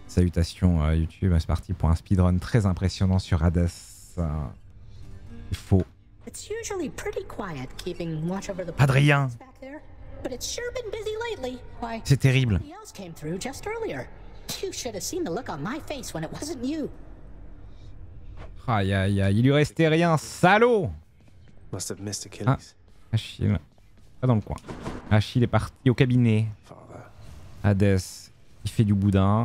Salutations YouTube, c'est parti pour un speedrun très impressionnant sur Hades. Il faut... Adrien, c'est terrible. Aïe aïe aïe, il lui restait rien, salaud. Ah, Achille, pas dans le coin. Achille est parti au cabinet. Hades, il fait du boudin.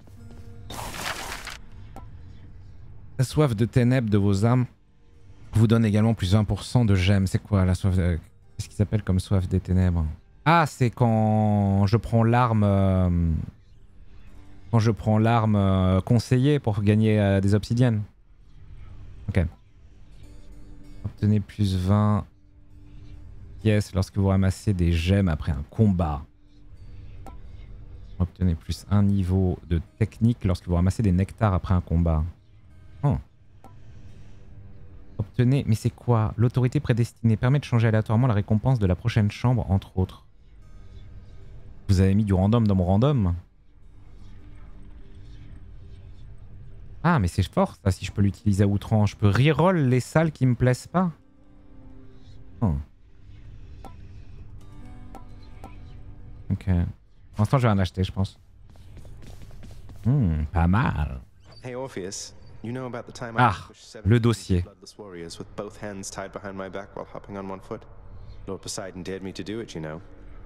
La soif de ténèbres de vos âmes vous donne également plus 20% de gemmes. C'est quoi la soif de... Qu'est-ce qu'il s'appelle comme soif des ténèbres? Ah, c'est quand je prends l'arme... Quand je prends l'arme conseillée pour gagner des obsidiennes. Ok. Obtenez plus 20 pièces lorsque vous ramassez des gemmes après un combat. Obtenez plus 1 niveau de technique lorsque vous ramassez des nectars après un combat. Oh. Obtenez... Mais c'est quoi? L'autorité prédestinée permet de changer aléatoirement la récompense de la prochaine chambre, entre autres. Vous avez mis du random dans mon random? Ah, mais c'est fort ça, si je peux l'utiliser à outrance. Je peux reroll les salles qui me plaisent pas. Oh. Ok. Pour l'instant, je vais en acheter, je pense. Pas mal. Hey Orpheus, you know about the time Ah, I pushed 7 le dossier. bloodless warriors with both hands tied behind my back while hopping on one foot? Lord Poseidon dared me to do it, you know.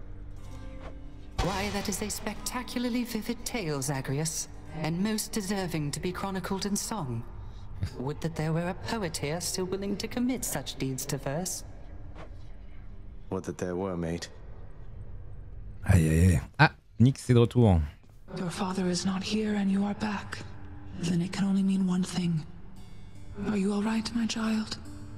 Why, that is a spectacularly vivid tale, Zagreus, and most deserving to be chronicled in song. Would that there were a poet here still willing to commit such deeds to verse. Would that there were, mate. Aïe aïe aïe. Ah, Nyx c'est de retour. Your father is not here and you are back. Then it can only mean one thing. Are you all right, my child?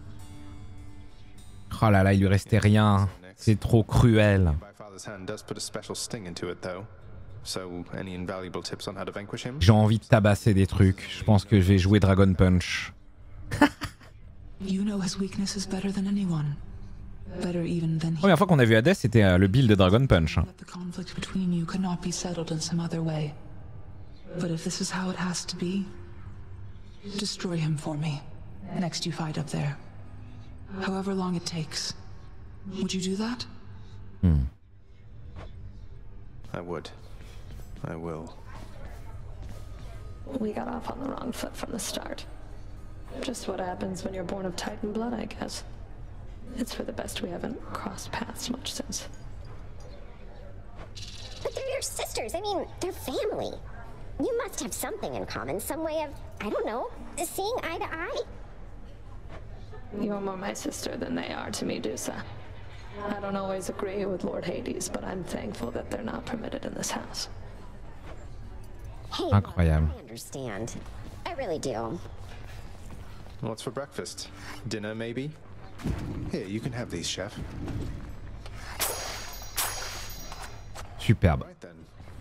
Oh là là, il lui restait rien. C'est trop cruel. My father's hand does put a special sting into it, though. So, any invaluable tips on how to vanquish him? J'ai envie de tabasser des trucs. Je pense que je vais jouer Dragon Punch. You know his weakness is better than anyone. Better even than he. La première fois qu'on a vu Hades, c'était le build de Dragon Punch. That the conflict between you could not be settled in some other way. But if this is how it has to be, destroy him for me. Next you fight up there. However long it takes. Would you do that? I would. I will. We got off on the wrong foot from the start. Just what happens when you're born of Titan blood, I guess. It's for the best we haven't crossed paths much since. But they're your sisters. I mean, they're family. You must have something in common, some way of, I don't know, seeing eye to eye. You're more my sister than they are to me, Dusa. I don't always agree with Lord Hades, but I'm thankful that they're not permitted in this house. Hey, Incroyable. I understand. I really do. What's for breakfast? Dinner, maybe? Here, you can have these, chef. Superbe. Right then.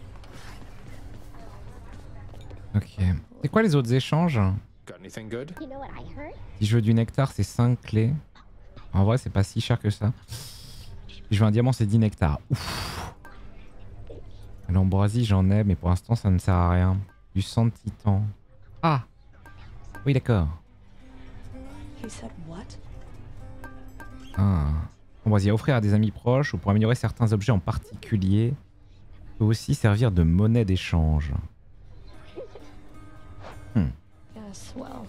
Ok. C'est quoi les autres échanges? Got anything good? You know what I heard? Si je veux du nectar, c'est 5 clés. En vrai, c'est pas si cher que ça. Si je veux un diamant, c'est 10 nectars. Ouf. L'ambroisie, j'en ai, mais pour l'instant, ça ne sert à rien. Du sang de titan. Ah! Oui, d'accord. He said what? Ah. Ambroisie à offrir à des amis proches ou pour améliorer certains objets en particulier. Peut aussi servir de monnaie d'échange. Yes, well.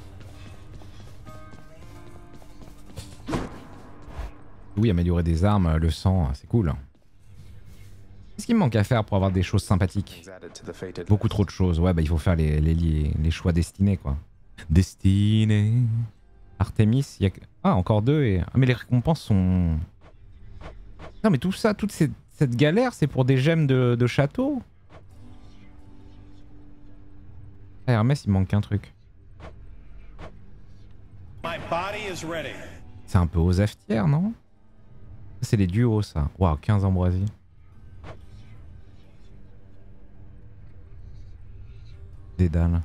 Oui, améliorer des armes, le sang, c'est cool. Qu'est-ce qu'il me manque à faire pour avoir des choses sympathiques? Things added to the fated Beaucoup trop de choses. Ouais, bah il faut faire les choix destinés, quoi. Destinés. Artemis, il y a... Ah, encore 2 et... Ah, mais les récompenses sont... Non, mais tout ça, cette galère, c'est pour des gemmes de château. Ah, Hermès, il manque un truc. C'est un peu aux aftières, non? C'est les duos, ça. Waouh, 15 ambroisies. Dédale.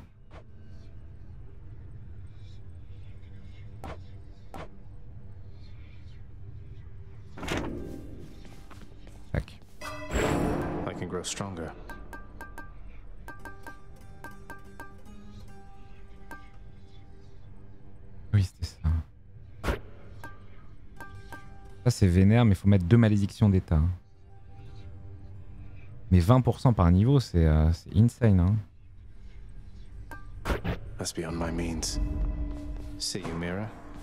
I can grow stronger. Ça c'est vénère, mais il faut mettre 2 malédictions d'état. Mais 20% par niveau, c'est insane. Hein. That's beyond my means. See you, Mira.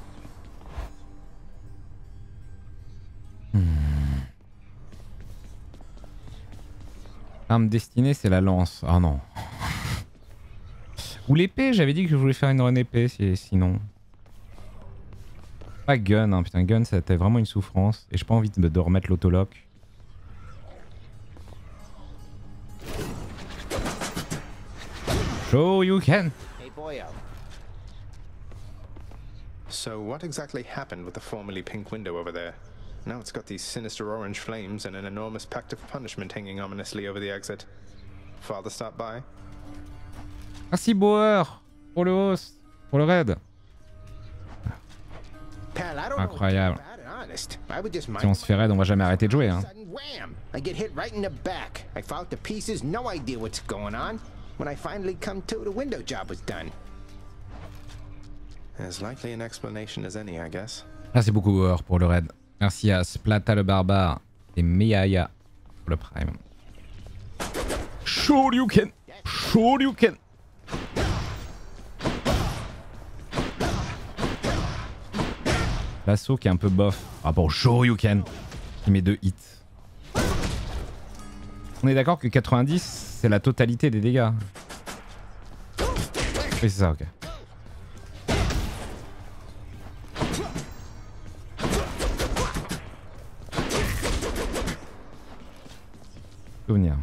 Arme destinée, c'est la lance. Ah non. Ou l'épée, j'avais dit que je voulais faire une run épée, sinon. Pas gun, hein. Putain, gun, c'était vraiment une souffrance. Et j'ai pas envie de remettre l'autolock. Show you can. Hey, boyo. So what exactly happened with the formerly pink window over there? Now it's got these sinister orange flames and an enormous pact of punishment hanging ominously over the exit. Father stopped by? Merci Bauer pour le host, pour le raid. Pal, I don't Incroyable. know about it, honest. I would just Si on se fait raid, on va jamais arrêter de jouer. Hein. sudden wham! I get hit right in the back. I fall to pieces, no idea what's going on. When I finally come to, the window job was done. As likely an explanation as any, I guess. Merci beaucoup Bauer pour le raid. Merci à Splata le barbare et Miaya pour le prime. Shoryuken! Shoryuken! L'assaut qui est un peu bof par rapport au Shoryuken qui met 2 hits. On est d'accord que 90 c'est la totalité des dégâts. Oui c'est ça, ok. Souvenir.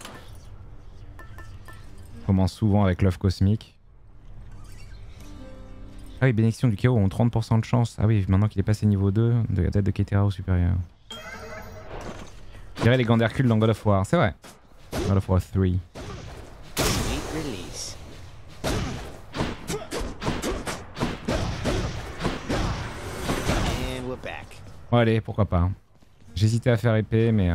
Commence souvent avec l'œuf cosmique. Ah oui, bénédiction du chaos ont 30% de chance. Ah oui, maintenant qu'il est passé niveau 2, de la tête de Ketera au supérieur. Je dirais les gants d'Hercule dans God of War, c'est vrai. God of War 3. Sweet release. And we're back. Bon allez, pourquoi pas. J'hésitais à faire épée, mais...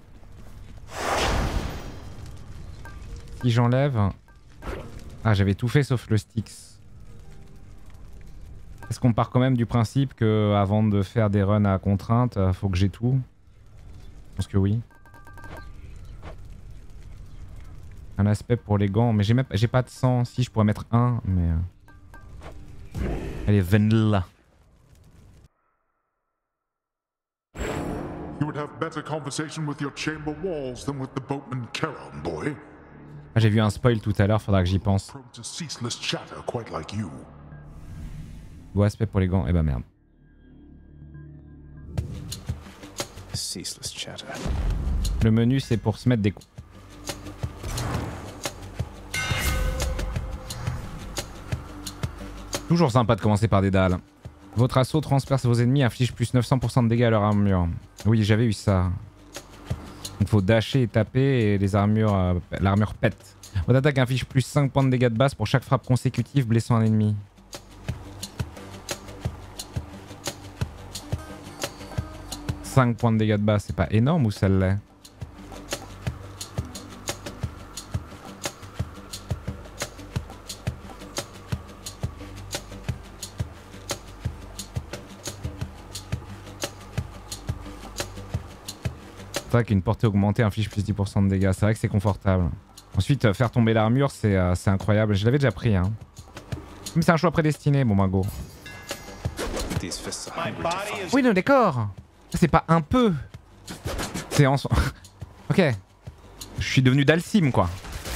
Si j'enlève... Ah, j'avais tout fait sauf le Styx. Est-ce qu'on part quand même du principe que avant de faire des runs à contrainte, faut que j'ai tout? Je pense que oui. Un aspect pour les gants, mais j'ai pas de sang. Si, je pourrais mettre un, mais... Allez, vanilla. You would have better conversation with your chamber walls than with the boatman Charon, boy. Ah, j'ai vu un spoil tout à l'heure, faudra que j'y pense. Prone to ceaseless chatter, quite like you. Beau aspect pour les gants, eh ben merde. Ceaseless chatter. Le menu c'est pour se mettre des coups. Toujours sympa de commencer par des dalles. Votre assaut transperce vos ennemis, inflige plus 900% de dégâts à leur armure. Oui, j'avais eu ça. Il faut dasher et taper et les armures, l'armure pète. Votre attaque inflige plus 5 points de dégâts de base pour chaque frappe consécutive blessant un ennemi. « 5 points de dégâts de base, c'est pas énorme ou ça l'est? C'est vrai qu'une portée augmentée inflige plus 10% de dégâts, c'est vrai que c'est confortable. Ensuite, faire tomber l'armure, c'est incroyable. Je l'avais déjà pris, hein. Mais c'est un choix prédestiné, bon bah go. Oui, non, d'accord. C'est pas un peu. C'est en... Ok. Je suis devenu Dalsim, quoi.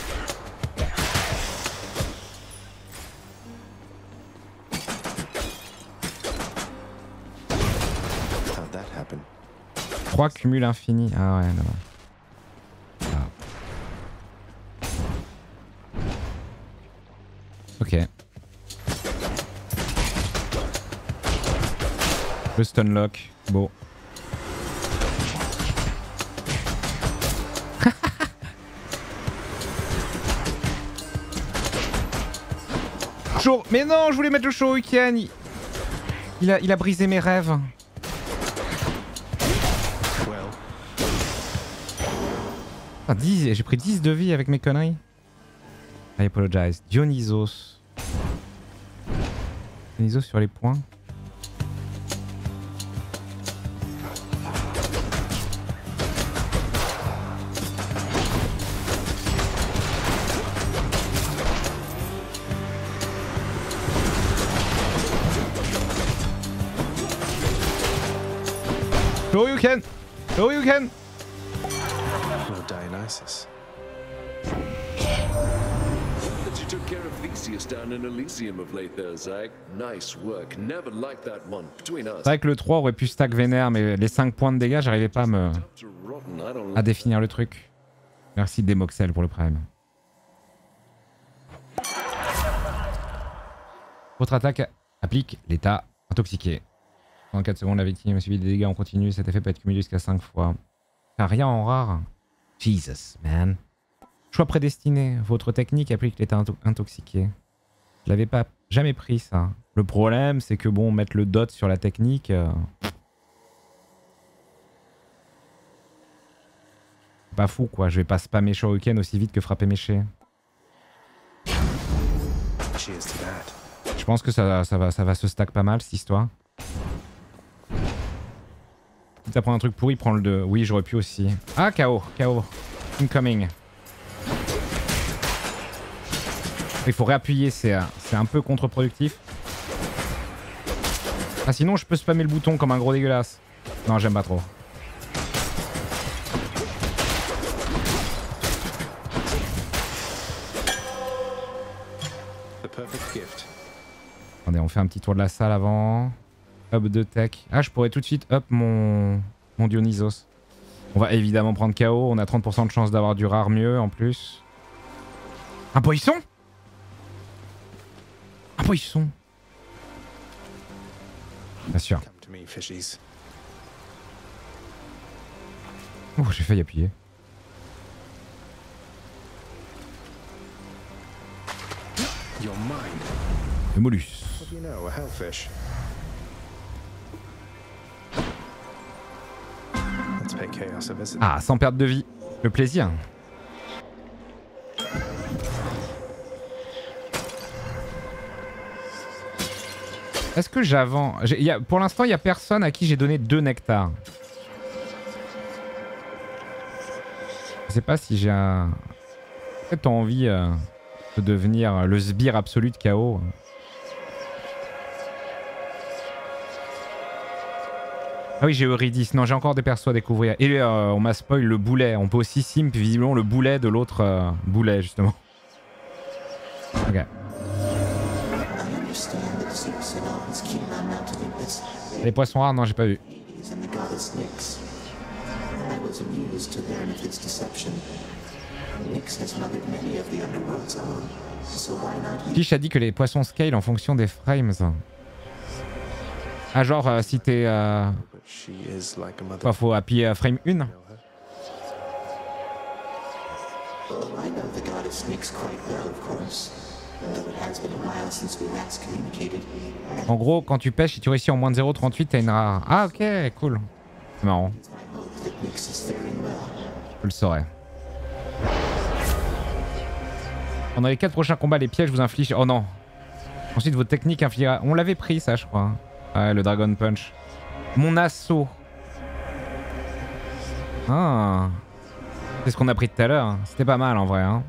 How'd that happen? 3 cumul infini. Ah ouais, là-bas. Ah. Ok. Le stunlock. Beau. Chaud. Mais non, je voulais mettre le Shoryuken. Il a brisé mes rêves. Ah, 10, j'ai pris 10 de vie avec mes conneries. I apologize. Dionysos. Dionysos sur les points. Shoryuken! Shoryuken! Lord Dionysus. That you took care of Theseus down in Elysium of late there, Zag. Nice work. Never liked that one. Between us. C'est vrai que le 3 aurait pu stack vénère, mais les 5 points de dégâts, j'arrivais pas à définir le truc. Merci Demoxel pour le prime. Votre attaque applique l'état intoxiqué. En 4 secondes, la victime a subi des dégâts en continu. Cet effet peut être cumulé jusqu'à 5 fois. T'as rien en rare. Jesus, man. Choix prédestiné. Votre technique applique l'état intoxiqué. Je l'avais pas jamais pris, ça. Le problème, c'est que bon, mettre le dot sur la technique... Pas fou, quoi. Je vais pas spammer Shoryuken aussi vite que frapper Méché. Je pense que ça va se stack pas mal, cette histoire. Si t'apprends un truc pourri, prends le 2. Oui, j'aurais pu aussi. Ah, KO. KO. Incoming. Il faut réappuyer, c'est un peu contre-productif. Ah, sinon, je peux spammer le bouton comme un gros dégueulasse. Non, j'aime pas trop. Attendez, on fait un petit tour de la salle avant. Up de tech. Ah, je pourrais tout de suite up mon Dionysos. On va évidemment prendre KO. On a 30% de chance d'avoir du rare mieux en plus. Un poisson? Un poisson? Bien sûr. Oh, j'ai failli appuyer. Le mollusque. Ah, sans perte de vie. Le plaisir. Est-ce que j'avance? Pour l'instant, il n'y a personne à qui j'ai donné 2 nectars. Je sais pas si j'ai peut-être envie de devenir le sbire absolu de KO. Ah oui, j'ai Eurydice. Non, j'ai encore des persos à découvrir. Et on m'a spoil le boulet. On peut aussi simp visiblement le boulet de l'autre boulet, justement. Ok. Les poissons rares, non, j'ai pas vu. Fish a dit que les poissons scale en fonction des frames. Ah, genre, si t'es... faut appuyer frame 1. En gros, quand tu pêches, si tu réussis en moins de 0,38, t'as une rare. Ah, ok, cool. C'est marrant. Je le saurais. Pendant les 4 prochains combats, les pièges vous infligent... Oh non. Ensuite, votre technique infligera... On l'avait pris, ça, je crois. Ouais, le Dragon Punch. Mon assaut. Ah. C'est ce qu'on a pris tout à l'heure. C'était pas mal, en vrai. Hein.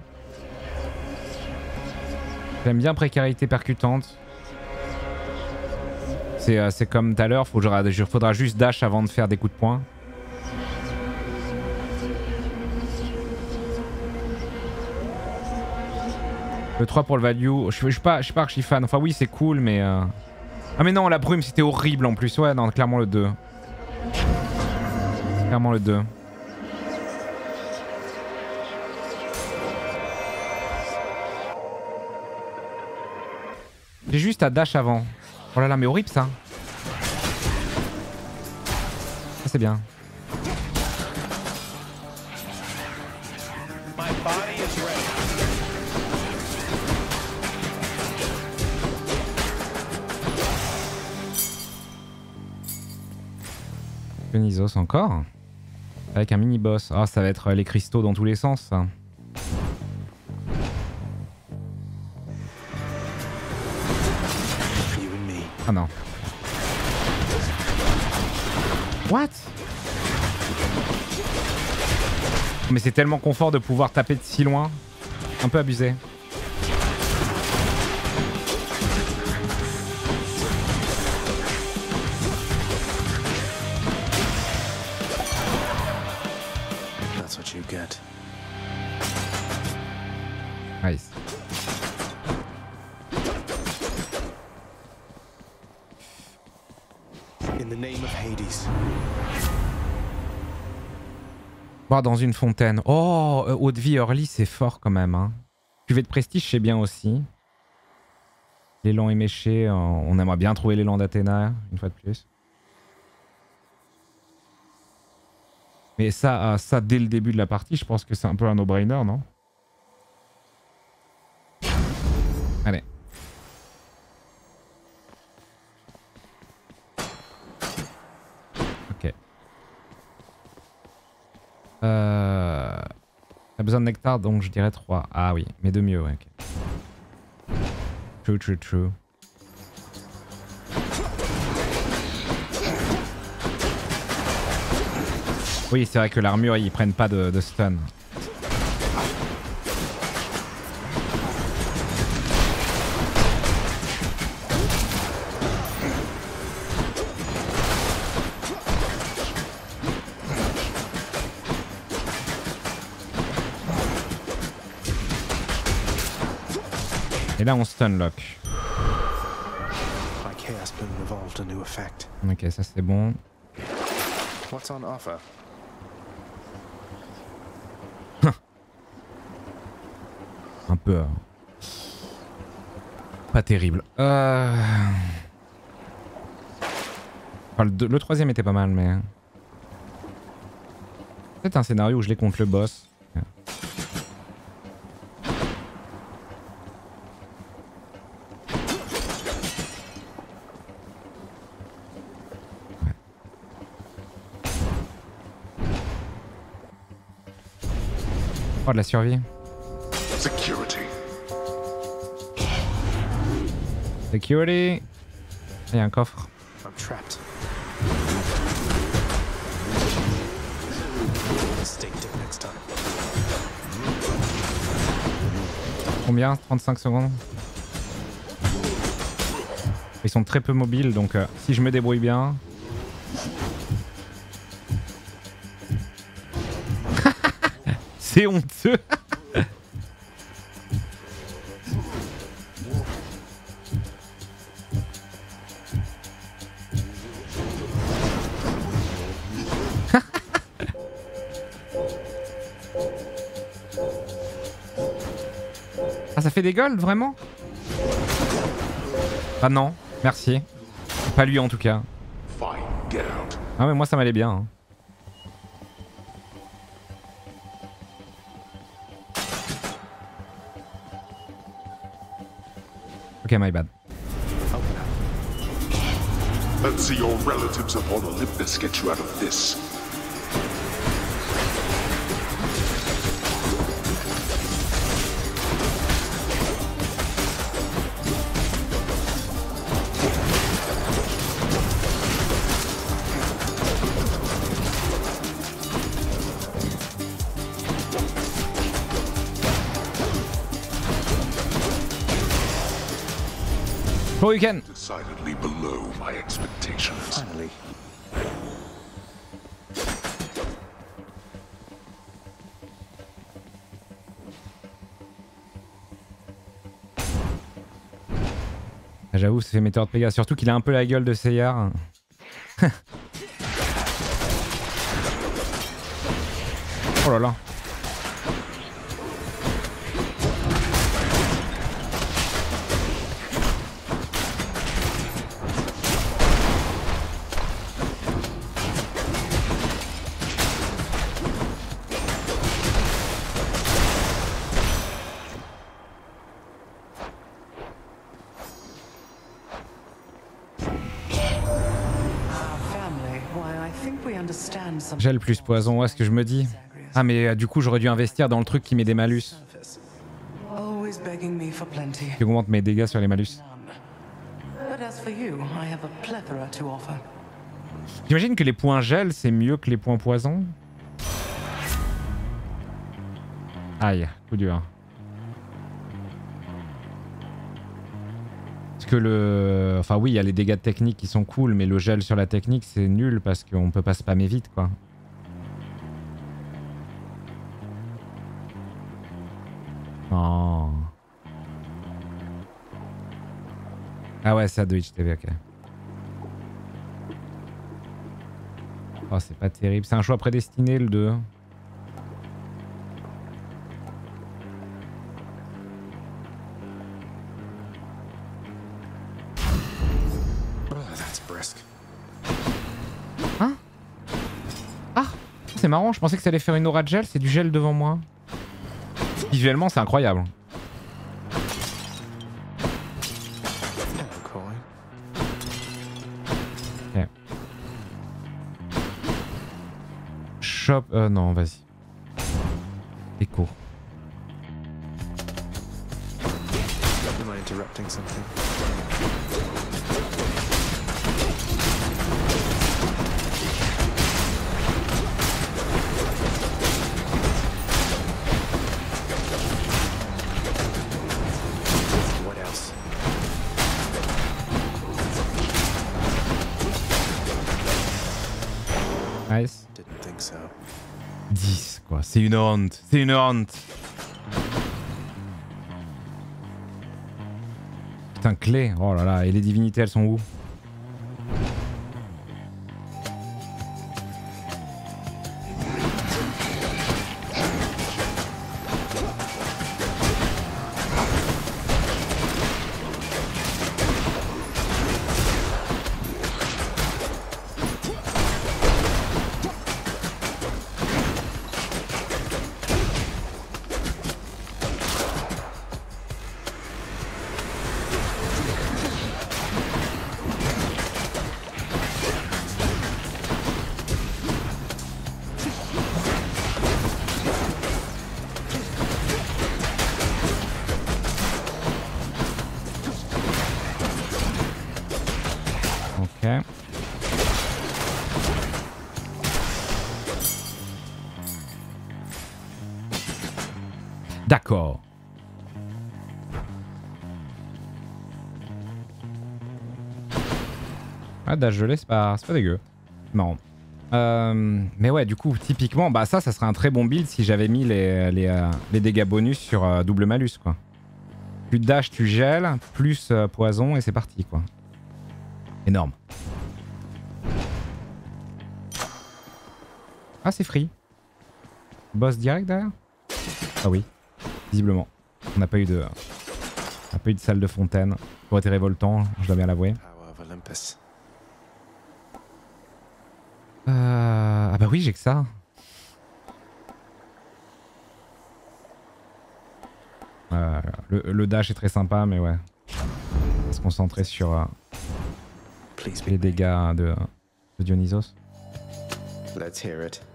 J'aime bien précarité percutante. C'est comme tout à l'heure. Faudra juste dash avant de faire des coups de poing. Le 3 pour le value. Je suis pas archi fan. Enfin, oui, c'est cool, mais... Ah, mais non, la brume, c'était horrible en plus. Ouais, non, clairement le 2. Clairement le 2. J'ai juste à dash avant. Oh là là, mais horrible ça. Ça, c'est bien. Dionysos encore. Avec un mini boss. Ah, ça va être les cristaux dans tous les sens, ça. Ah non. What? Mais c'est tellement confort de pouvoir taper de si loin. Un peu abusé. Nice. In the name of Hades. Boire dans une fontaine. Oh, eau de vie early, c'est fort quand même. Hein. Cuvée de prestige, c'est bien aussi. L'élan éméché, on aimerait bien trouver l'élan d'Athéna, une fois de plus. Mais ça, dès le début de la partie, je pense que c'est un peu un no-brainer, non? Allez. Ok. T'as besoin de nectar, donc je dirais 3. Ah oui, mais de mieux, ouais. Okay. True. Oui, c'est vrai que l'armure, ils prennent pas de stun. Et là, on stunlock. Ok, ça c'est bon. What's on offer? Un peu... pas terrible. Enfin, le troisième était pas mal, mais... peut-être un scénario où je l'ai contre le boss. Oh, de la survie. Security. Il y a un coffre. Combien? 35 secondes. Ils sont très peu mobiles, donc si je me débrouille bien... C'est honteux. Ah, ça fait des golds, vraiment? Ah non, merci. Pas lui en tout cas. Ah mais moi ça m'allait bien. Hein. Ok, my bad. Let's see your relatives upon Olympus get you out of this. Oh, you can. Decidedly below my expectations. Finally. J'avoue, ça fait météore de Pégase. Surtout qu'il a un peu la gueule de Seyar. Oh là là. Gel plus poison, ouais, ce que je me dis. Ah mais du coup j'aurais dû investir dans le truc qui met des malus. Qui augmente mes dégâts sur les malus. J'imagine que les points gel c'est mieux que les points poison. Aïe, coup dur. Parce que le... Enfin oui, il y a les dégâts de technique qui sont cool, mais le gel sur la technique c'est nul parce qu'on peut pas spammer vite quoi. Oh. Ah ouais, c'est à Twitch TV, ok. Oh, c'est pas terrible. C'est un choix prédestiné, le 2. Hein? Ah! C'est marrant, je pensais que ça allait faire une aura de gel, c'est du gel devant moi. Visuellement, c'est incroyable. Ok. Shop... non, vas-y. Écho. Am I interrupting something? What else? Nice. Didn't think so. 10 quoi, c'est une honte, c'est une honte. Putain, clé, oh là là, et les divinités elles sont où? D'accord. Ah, dash gelé, c'est pas dégueu. Marrant. Mais ouais, du coup, typiquement, bah ça serait un très bon build si j'avais mis les dégâts bonus sur double malus, quoi. Plus de dash, tu gèles, plus poison, et c'est parti, quoi. Énorme. Ah, c'est free. Boss direct derrière? Ah oui, visiblement. On n'a pas eu de salle de fontaine. Ça aurait été révoltant, je dois bien l'avouer. Ah bah oui, j'ai que ça. Le dash est très sympa, mais ouais. On va se concentrer sur les dégâts de Dionysos. Let's hear it.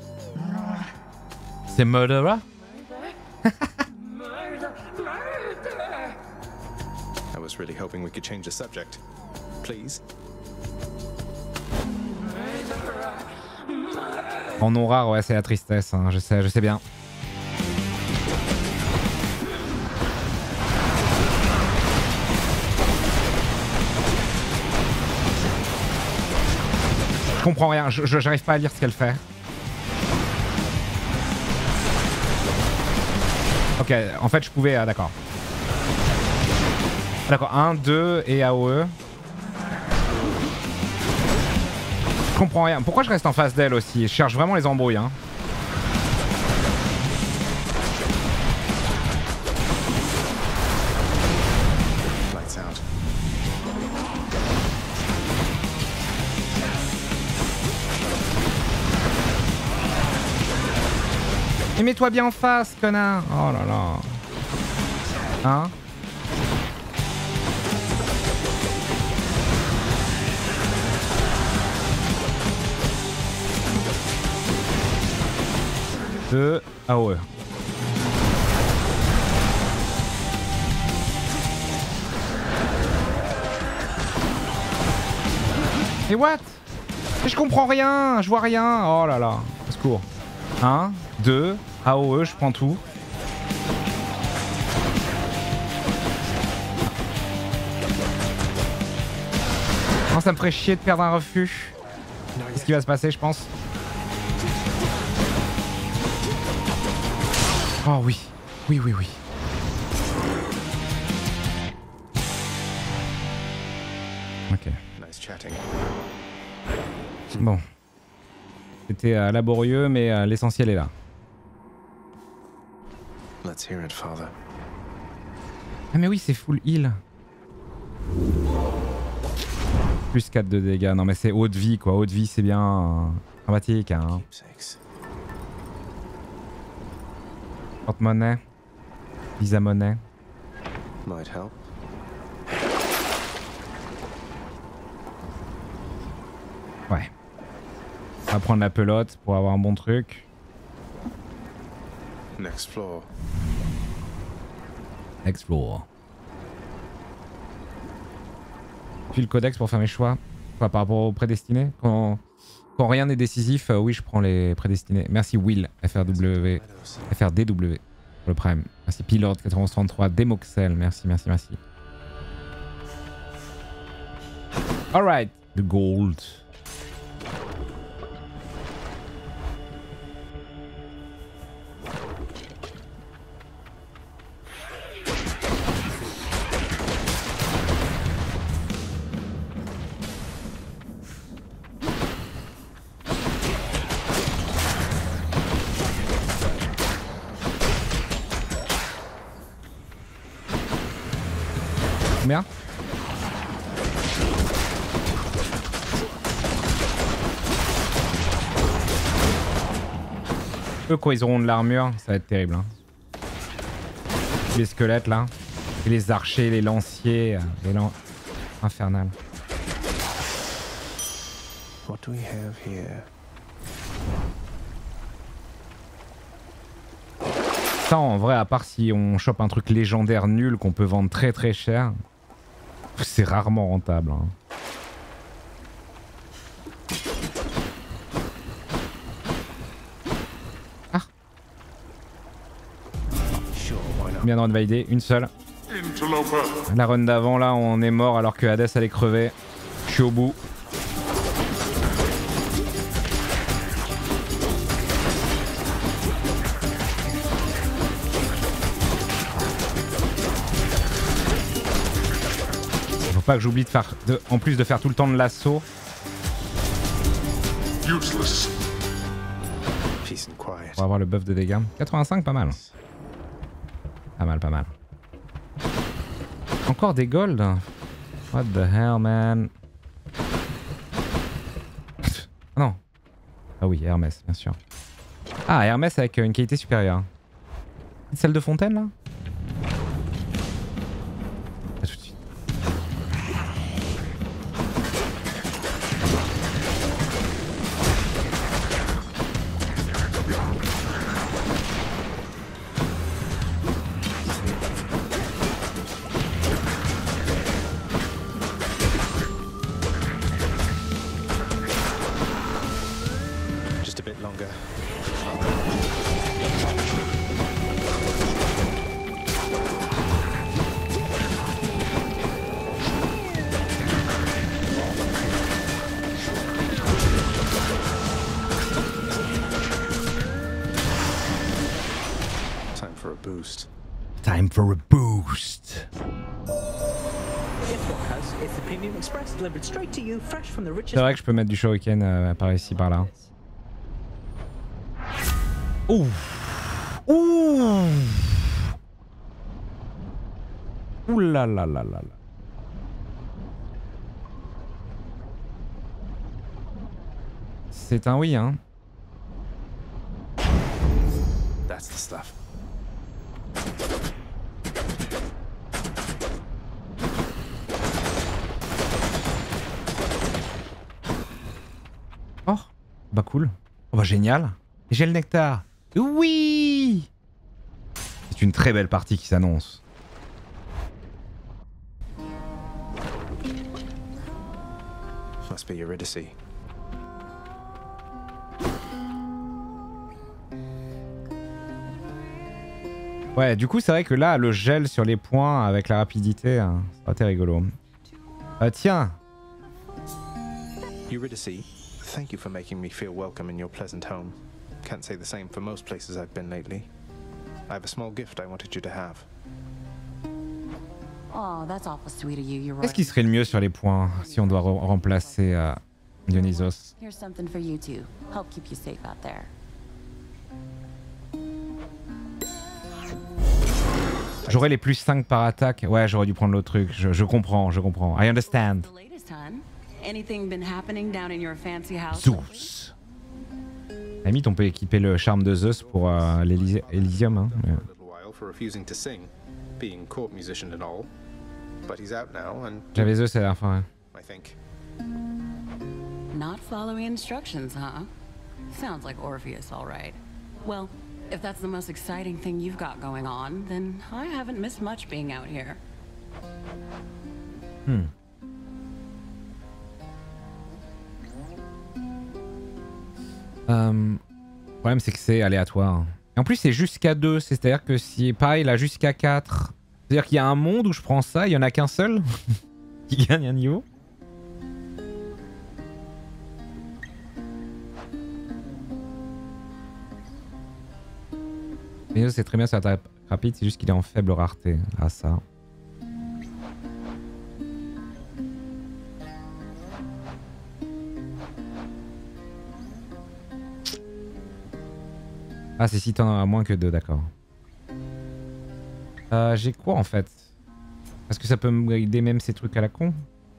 C'est Murderer? I was really hoping we could change the subject. Please. En nom rare, ouais, c'est la tristesse, hein, je sais bien. Je comprends rien, j'arrive pas à lire ce qu'elle fait. Ok, en fait je pouvais... Ah d'accord. D'accord, 1, 2 et AOE. Je comprends rien. Pourquoi je reste en face d'elle aussi? Je cherche vraiment les embrouilles, hein. Et mets-toi bien en face, connard. Oh là là. Hein? De AOE. Et what? Et je comprends rien, je vois rien. Oh là là, au secours. 1, 2, AOE, je prends tout. Non, ça me ferait chier de perdre un refus. Qu'est-ce qui va se passer, je pense? Oh oui, oui, oui, oui. Ok. Nice chatting. Bon. C'était laborieux, mais l'essentiel est là. Let's hear it, Father. Ah mais oui, c'est full heal. Plus 4 de dégâts. Non mais c'est haute vie quoi. Haute vie c'est bien sympathique. Hein. Porte-monnaie. Visa-monnaie. Might help. Ouais. On va prendre la pelote pour avoir un bon truc. Next floor. Next floor. Puis le codex pour faire mes choix. Enfin, par rapport aux prédestinés. Quand rien n'est décisif, oui, je prends les prédestinés. Merci Will, FRDW pour le prime. Merci Pilot 9133, Demoxel, merci. Alright, the gold. Combien ? Eux, quand ils auront de l'armure, ça va être terrible. Hein. Les squelettes là, et les archers, les lanciers, infernal. What do we have here? Ça, en vrai, à part si on chope un truc légendaire nul qu'on peut vendre très très cher, c'est rarement rentable. Hein. Ah. Bien de valider, une seule. La run d'avant là, on est mort alors que Hades allait crever. Je suis au bout. Pas que j'oublie de faire en plus de faire tout le temps de l'assaut. Pour avoir le buff de dégâts. 85, pas mal. Pas mal. Encore des golds. What the hell, man. Non. Ah oui, Hermès, bien sûr. Ah, Hermès avec une qualité supérieure. Celle de Fontaine, là? Time for a boost. C'est vrai que je peux mettre du shuriken par ici, par là. Ouh. Ouh. Ouh là là là là là. C'est un oui, hein. That's the stuff. Oh, bah cool. Oh bah génial. J'ai le nectar. Oui. C'est une très belle partie qui s'annonce. Must be Eurydice. Ouais, du coup, c'est vrai que là, le gel sur les points avec la rapidité, hein, ça va être rigolo. Tiens. Eurydice, thank you for making me feel welcome in your pleasant home. Can't say the same for most places I've been lately. I have a small gift I wanted you to have. Oh, that's awful sweet of you. You're right. Qu'est-ce qui serait le mieux sur les points si on doit remplacer Dionysos? Here's something for you too. Help keep you safe out there. J'aurais les plus 5 par attaque. Ouais, j'aurais dû prendre l'autre truc. Je comprends, je comprends. I understand. Zeus. À la limite, on peut équiper le charme de Zeus pour l'Elysium. Hein. J'avais Zeus à la fin. Not following instructions, huh? Sounds like Orpheus, all right. Well, if that's the most exciting thing you've got going on, then I haven't missed much being out here. Le problème, c'est que c'est aléatoire. Et en plus, c'est jusqu'à 2. C'est-à-dire que si, pareil, là, jusqu'à 4. C'est-à-dire qu'il y a un monde où je prends ça, il y en a qu'un seul qui gagne un niveau. Mais c'est très bien sur la rapide, c'est juste qu'il est en faible rareté. Ah ça. Ah c'est si t'en as moins que 2, d'accord. J'ai quoi en fait? Est-ce que ça peut me guider même ces trucs à la con?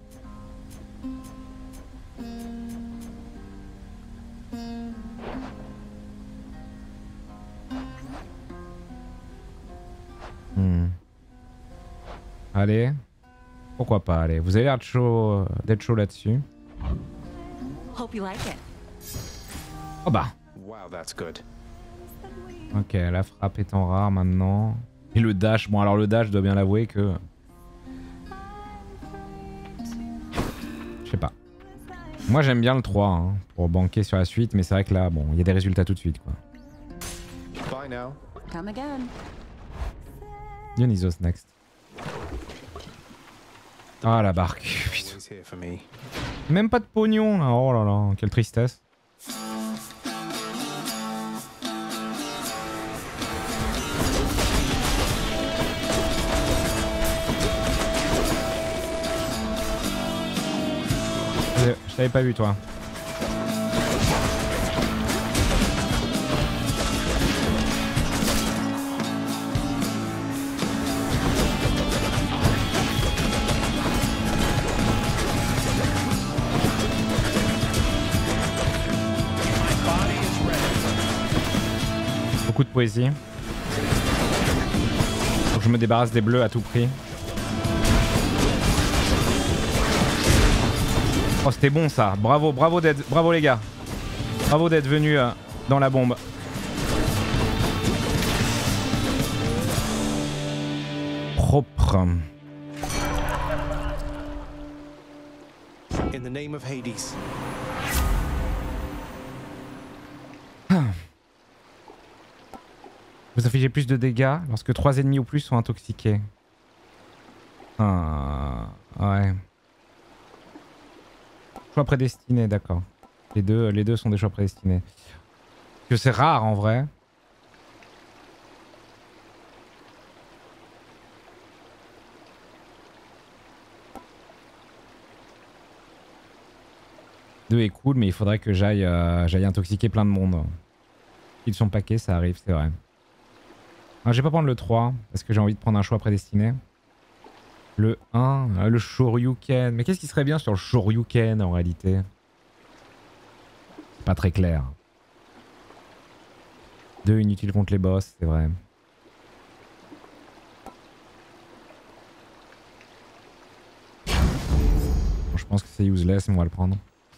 Allez, pourquoi pas, allez. Vous avez l'air d'être chaud là-dessus. Oh bah. Ok, la frappe étant rare maintenant. Et le dash, bon alors le dash, je dois bien l'avouer que... Je sais pas. Moi j'aime bien le 3 hein, pour banquer sur la suite, mais c'est vrai que là, bon, il y a des résultats tout de suite quoi. Dionysos next. Ah la barque, putain. Même pas de pognon là, oh là là, quelle tristesse. Je t'avais pas vu toi. Beaucoup de poésie. Faut que je me débarrasse des bleus à tout prix. Oh c'était bon ça, bravo, bravo les gars. Bravo d'être venus dans la bombe. Propre. In the name of Hades. Vous infligez plus de dégâts lorsque 3 ennemis ou plus sont intoxiqués. Ouais. Choix prédestiné, d'accord. Les deux sont des choix prédestinés. Que c'est rare en vrai. Deux est cool, mais il faudrait que j'aille intoxiquer plein de monde. Ils sont paquets, ça arrive, c'est vrai. Alors, je vais pas prendre le 3 parce que j'ai envie de prendre un choix prédestiné. Le 1, le Shoryuken. Mais qu'est-ce qui serait bien sur le Shoryuken en réalité? C'est pas très clair. 2 inutiles contre les boss, c'est vrai. Bon, je pense que c'est useless, mais on va le prendre.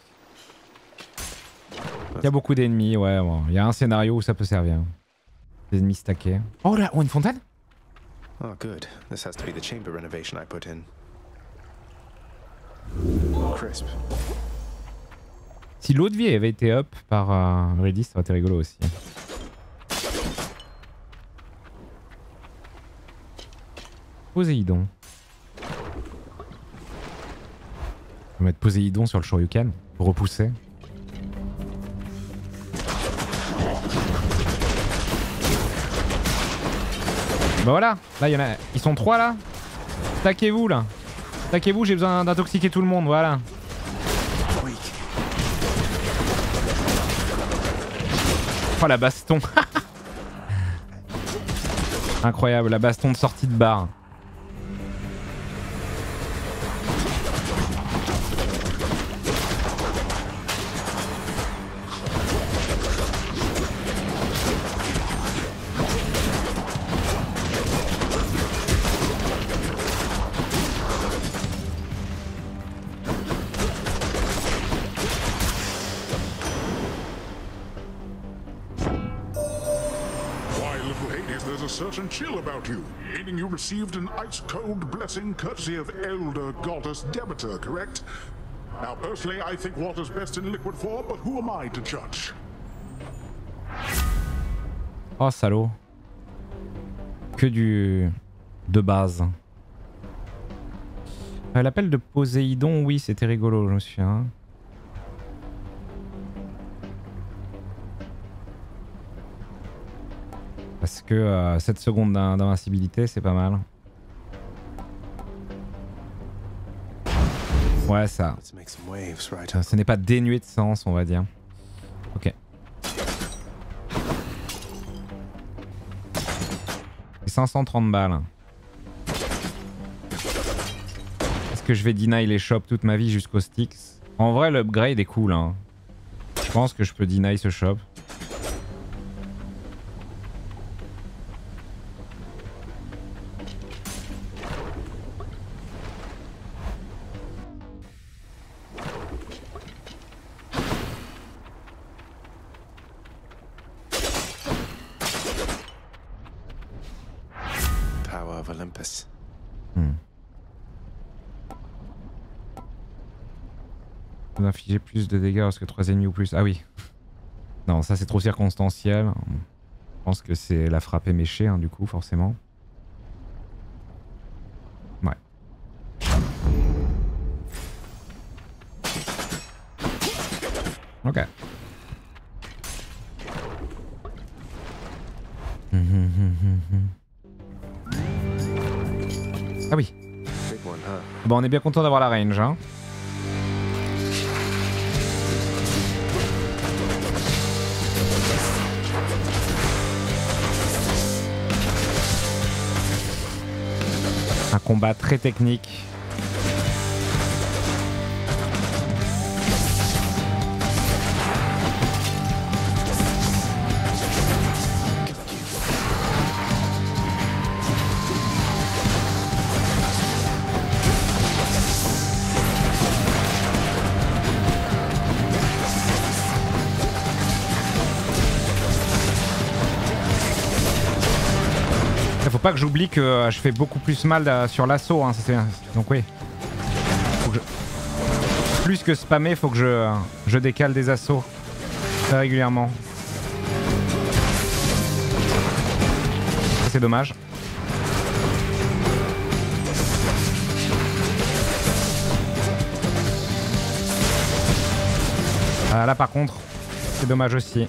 Il y a beaucoup d'ennemis, ouais. Bon. Il y a un scénario où ça peut servir. Des ennemis stackés. Oh là, oh, une fontaine? Oh, good. This has to be the chamber renovation I put in. Crisp. Si l'eau de vie avait été up par Redis, ça aurait été rigolo aussi. Poséidon. On va mettre Poséidon sur le Shoryuken pour repousser. Bah voilà, là il y en a, ils sont 3 là. Stackez-vous là. Stackez-vous, j'ai besoin d'intoxiquer tout le monde, voilà. Oh la baston. Incroyable, la baston de sortie de bar. Certain chill about you, meaning you received an ice-cold blessing courtesy of Elder Goddess Demeter, correct? Now, personally, I think water's best in liquid form, but who am I to judge? Oh, salaud. Que du... de base. L'appel de Poséidon, oui, c'était rigolo, je me souviens. Parce que 7 secondes d'invincibilité, c'est pas mal. Ouais, ça. Ce n'est pas dénué de sens, on va dire. Ok. Et 530 balles. Est-ce que je vais deny les shops toute ma vie jusqu'au Styx? En vrai, l'upgrade est cool. Hein. Je pense que je peux deny ce shop. Infliger plus de dégâts lorsque 3 ennemis ou plus. Ah oui. Non, ça c'est trop circonstanciel. Je pense que c'est la frappe éméchée, hein, du coup, forcément. Ouais. Ok. Ah oui. Bon, on est bien content d'avoir la range, hein. Un combat très technique. Faut pas que j'oublie que je fais beaucoup plus mal sur l'assaut, hein, donc oui. Faut que plus que spammer, faut que je décale des assauts très régulièrement. C'est dommage. Ah, là par contre, c'est dommage aussi.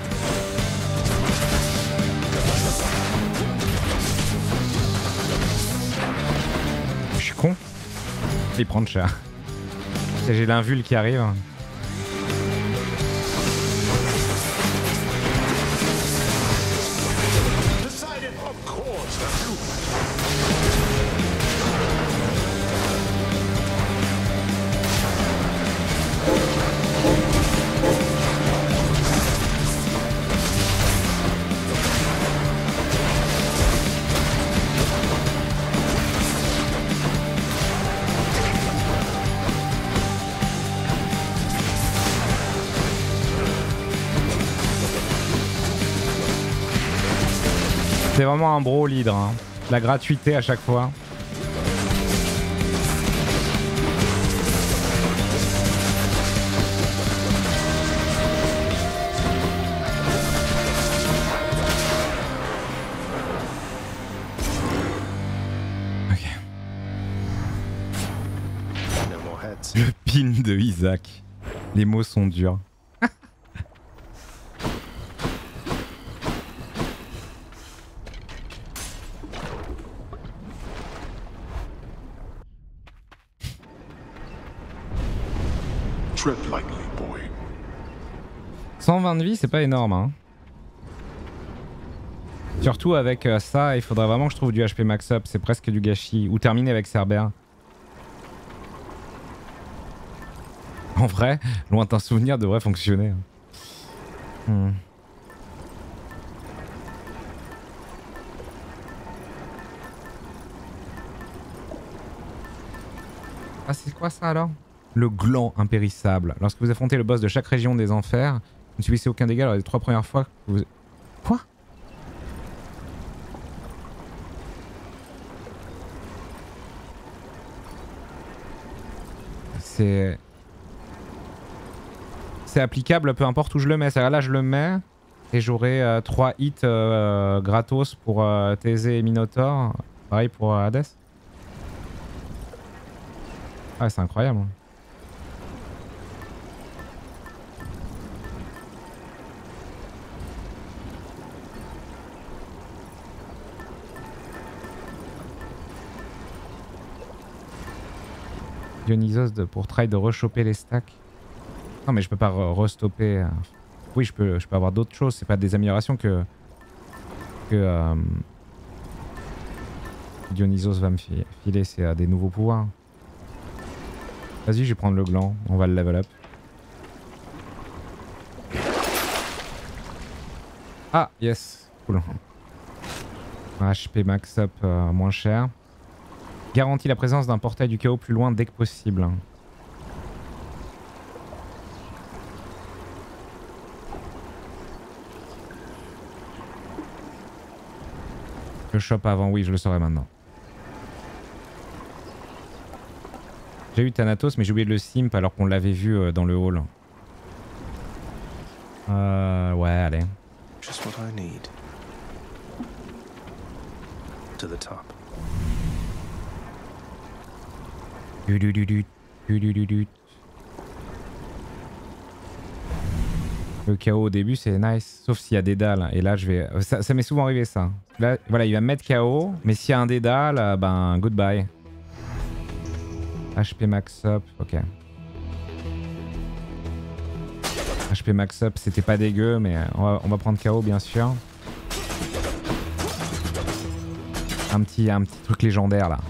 Il prend cher. J'ai l'invul qui arrive. C'est vraiment un bro leader, hein. La gratuité à chaque fois. Ok. Le pin de Isaac. Les mots sont durs. Tread lightly, boy. 120 de vie, c'est pas énorme, hein. Surtout avec ça, il faudrait vraiment que je trouve du HP max up, c'est presque du gâchis. Ou terminer avec Cerbère. En vrai, lointain souvenir devrait fonctionner. Ah, c'est quoi ça alors? Le gland impérissable. Lorsque vous affrontez le boss de chaque région des enfers, vous ne subissez aucun dégât lors des 3 premières fois que vous... Quoi? C'est applicable peu importe où je le mets. C'est-à-dire là je le mets et j'aurai 3 hits gratos pour Thésée et Minotaur. Pareil pour Hades. Ah c'est incroyable. Dionysos pour try de rechoper les stacks. Non mais je peux pas restopper. Oui je peux avoir d'autres choses. C'est pas des améliorations que Dionysos va me filer. C'est des nouveaux pouvoirs. Vas-y je vais prendre le gland. On va le level up. Ah yes. Cool. HP max up moins cher. Garantit la présence d'un portail du chaos plus loin dès que possible. Je chope avant, oui, je le saurai maintenant. J'ai eu Thanatos, mais j'ai oublié de le simp alors qu'on l'avait vu dans le hall. Ouais, allez. Just what I need. To the top. Le chaos au début c'est nice, sauf s'il y a des dalles. Et là je vais... Ça m'est souvent arrivé ça. Là, voilà, il va me mettre KO, mais s'il y a un des dalles, ben goodbye. HP max up, ok. HP max up c'était pas dégueu, mais on va prendre KO bien sûr. Un petit truc légendaire là.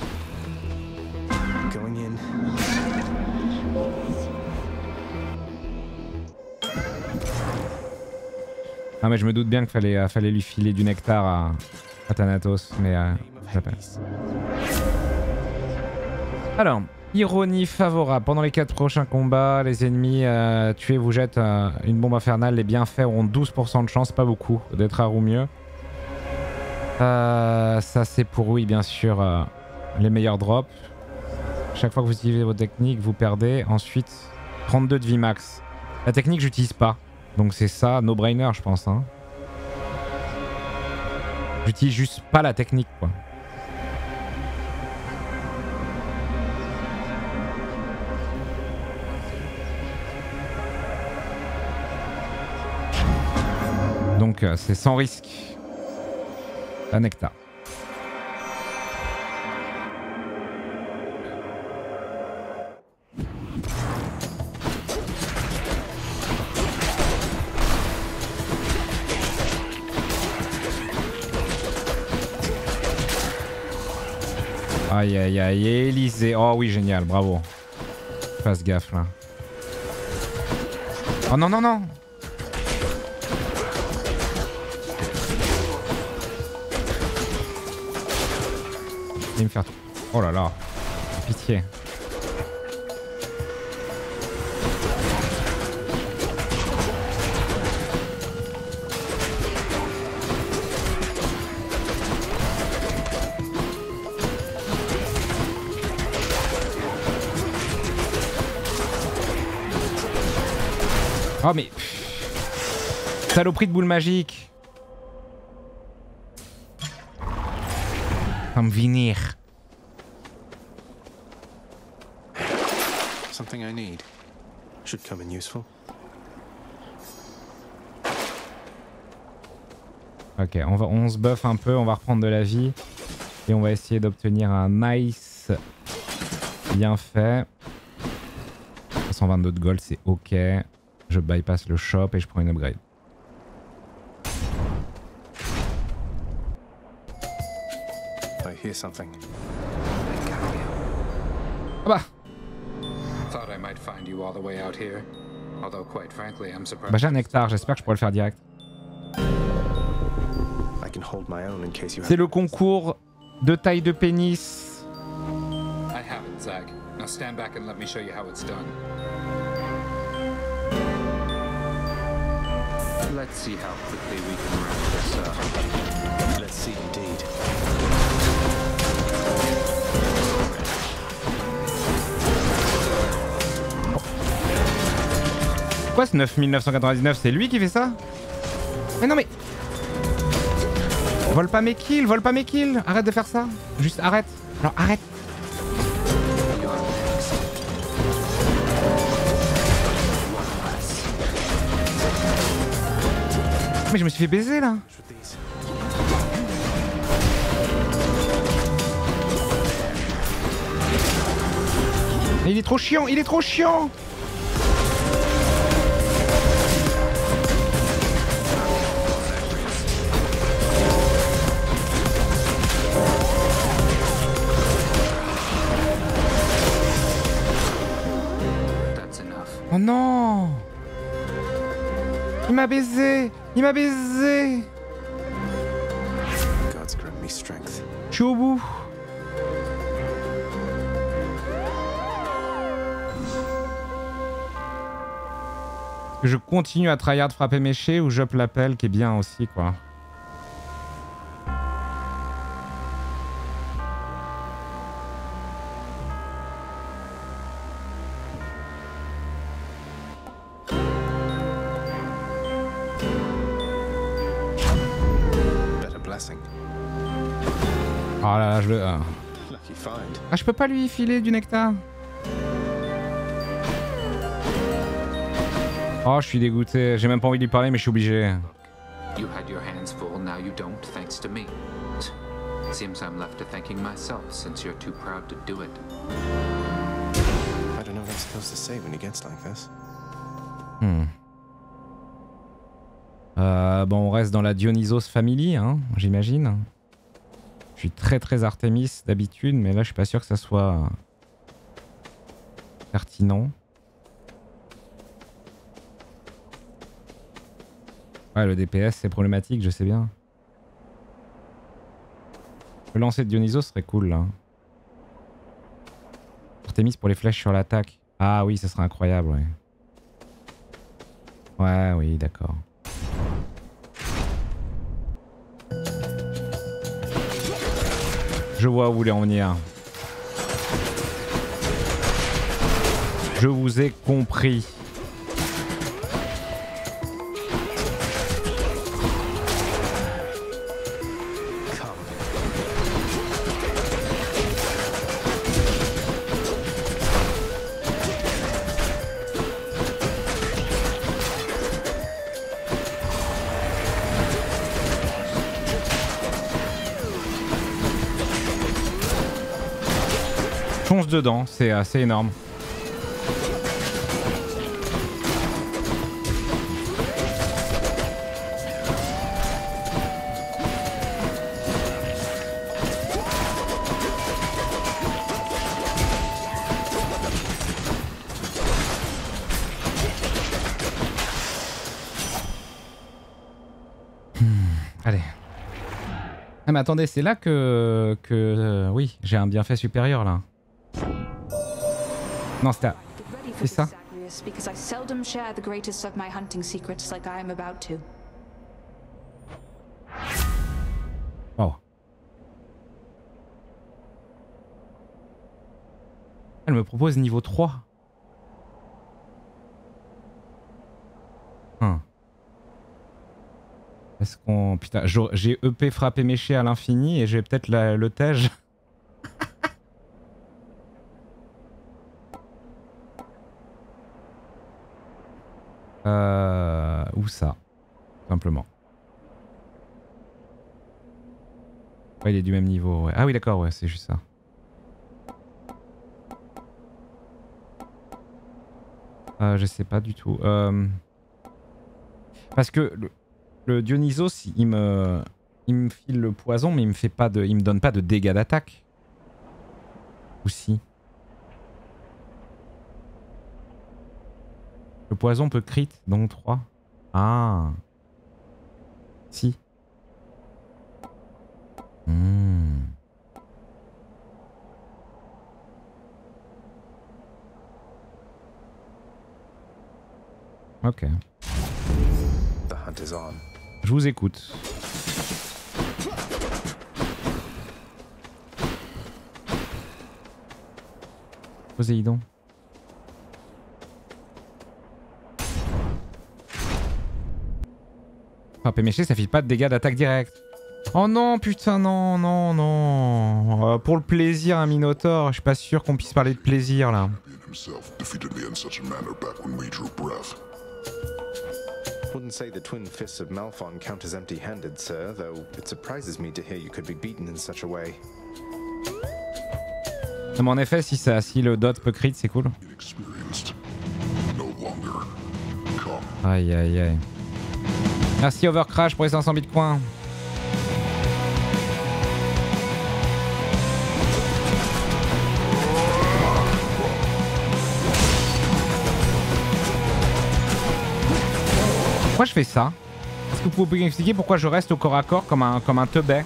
Ah mais je me doute bien qu'il fallait lui filer du nectar à Thanatos, mais j'appelle. Alors, ironie favorable. Pendant les 4 prochains combats, les ennemis tués vous jettent une bombe infernale. Les bienfaits auront 12% de chance, pas beaucoup, d'être rare ou mieux. Ça c'est pour oui bien sûr les meilleurs drops. Chaque fois que vous utilisez vos techniques, vous perdez ensuite 32 de vie max. La technique j'utilise pas. Donc c'est ça, no brainer je pense. Hein. J'utilise juste pas la technique quoi. Donc c'est sans risque. Un nectar. Aïe aïe aïe, Élysée. Oh oui, génial, bravo. Fasse gaffe là. Oh non, non, non. Il va me faire tout. Oh là là. Pitié. Oh mais... Saloperie de boule magique. Va me venir. Something I need. Should come in useful. Ok, on se buff un peu, on va reprendre de la vie. Et on va essayer d'obtenir un nice bien fait. De toute 122 de gold, c'est ok. Je bypass le shop et je prends une upgrade. I hear something. Ah bah. Thought I might find you all the way out here. Although quite frankly, I'm surprised. Bah j'ai un nectar, j'espère que je pourrai le faire direct. C'est le concours de taille de pénis. I have it, Zag. Now stand back and let me show you how it's done. Let's see how quickly we can wrap this up. Let's see indeed. Quoi ce 9999? C'est lui qui fait ça? Mais non mais... Vole pas mes kills, vole pas mes kills. Arrête de faire ça. Juste arrête. Alors arrête. Mais je me suis fait baiser là. Mais il est trop chiant, il est trop chiant. Oh non! Il m'a baisé! Il m'a baisé! Je suis au bout! Je continue à tryhard frapper méché ou j'up l'appel qui est bien aussi quoi. Oh là là, je le... Ah, je peux pas lui filer du nectar. Oh, je suis dégoûté. J'ai même pas envie de lui parler, mais je suis obligé. You had your hands full, now you don't, thanks to me. Seems I'm left to thanking myself since you're too proud to do it. I don't know what I'm supposed to say when he gets like this. Bon, on reste dans la Dionysos Family, hein, j'imagine. Je suis très Artemis d'habitude, mais là je suis pas sûr que ça soit pertinent. Ouais, le DPS c'est problématique, je sais bien. Le lancer de Dionysos serait cool là. Artemis pour les flèches sur l'attaque. Ah oui, ça serait incroyable, ouais. Ouais, oui, d'accord. Je vois où vous voulez en venir. Je vous ai compris. Fonce dedans, c'est assez énorme. Allez. Ah mais attendez, c'est là que oui, j'ai un bienfait supérieur là. Non, c'était... C'est ça. Oh. Elle me propose niveau 3. Est-ce qu'on... Putain, j'ai EP frappé méché à l'infini et j'ai peut-être le tège. Où ça? Simplement. Ouais, il est du même niveau, ouais. Ah oui, d'accord, ouais, c'est juste ça. Je sais pas du tout. Parce que le Dionysos, il me file le poison, mais il me donne pas de dégâts d'attaque. Ou si? Le poison peut crit, donc 3. Ah. Si. Ok. The hunt is on. Je vous écoute. Poséidon. Frapper méché, ça fait pas de dégâts d'attaque direct. Oh non, putain, non, non, non. Pour le plaisir, un Minotaur, je suis pas sûr qu'on puisse parler de plaisir là. Wouldn't say the twin fists of Malphon count as empty-handed, sir, though it surprises me to hear you could be beaten in such a way. Mais en effet, si le dot peut crit, c'est cool. Aïe aïe aïe. Merci Overcrash pour les 500 bitcoins. Pourquoi je fais ça? Est-ce que vous pouvez m'expliquer pourquoi je reste au corps à corps comme un teubé?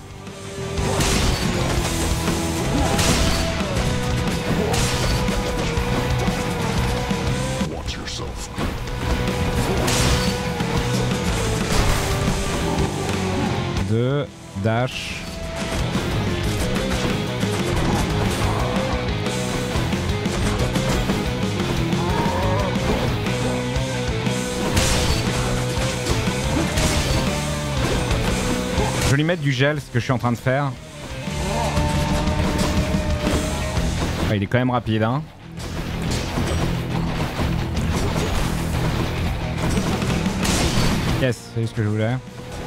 Deux, dash. Je vais lui mettre du gel, ce que je suis en train de faire. Ah, il est quand même rapide, hein. Yes, c'est ce que je voulais.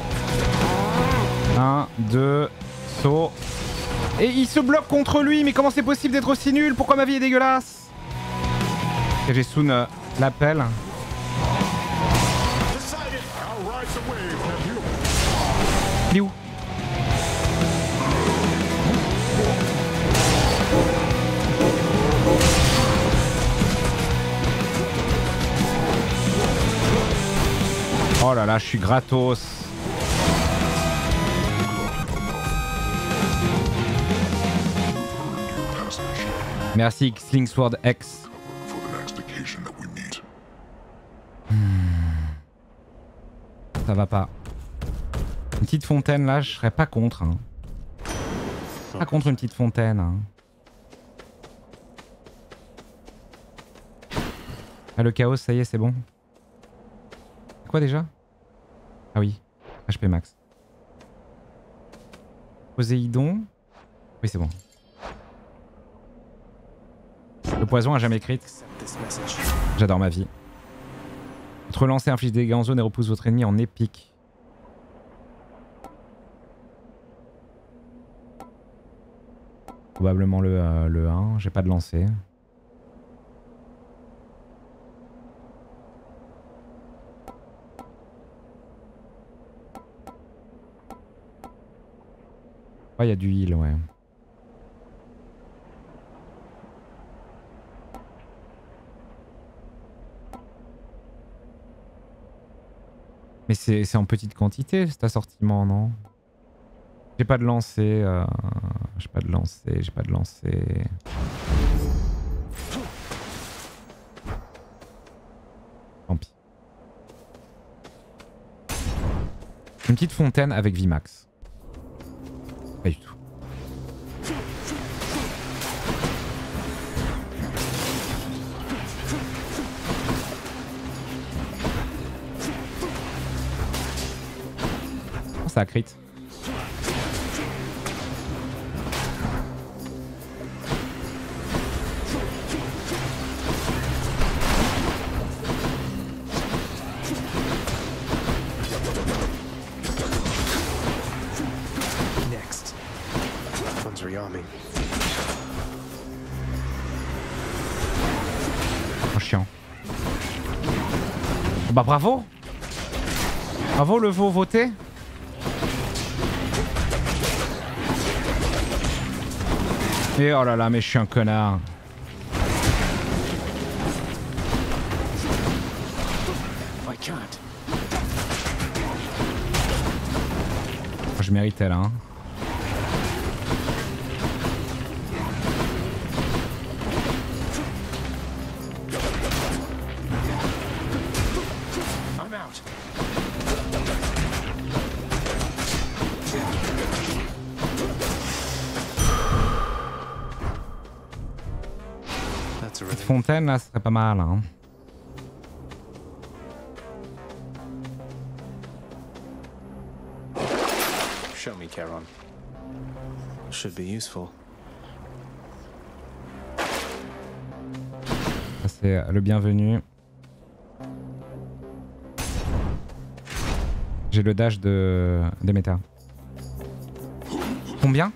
1, 2, saut. Et il se bloque contre lui, mais comment c'est possible d'être aussi nul? Pourquoi ma vie est dégueulasse? Et j'ai Soon l'appel. Il est où? Oh là là, je suis gratos. Merci Slingsword X. Ça va pas. Une petite fontaine là, je serais pas contre. Hein. Pas contre une petite fontaine. Hein. Ah, le chaos, ça y est, c'est bon. Quoi déjà? Ah oui, HP max. Poséidon. Oui, c'est bon. Le poison a jamais crit. J'adore ma vie. Votre lancer inflige des dégâts en zone et repousse votre ennemi en épique. Probablement le 1. J'ai pas de lancer. Oh, il y a du heal, ouais. Mais c'est en petite quantité cet assortiment, non? J'ai pas de lancer. J'ai pas de lancer. J'ai pas de lancer. Tant pis. Une petite fontaine avec Vimax. Pas du tout. Oh, ça a crit. Oh, chiant. Bah bravo. Bravo le veau voté. Et oh là là, mais je suis un connard. Je méritais là. Hein. Cette fontaine là, ce serait pas mal. Hein. Show me, Charon. Should be useful. C'est le bienvenu. J'ai le dash de Demeter. Combien?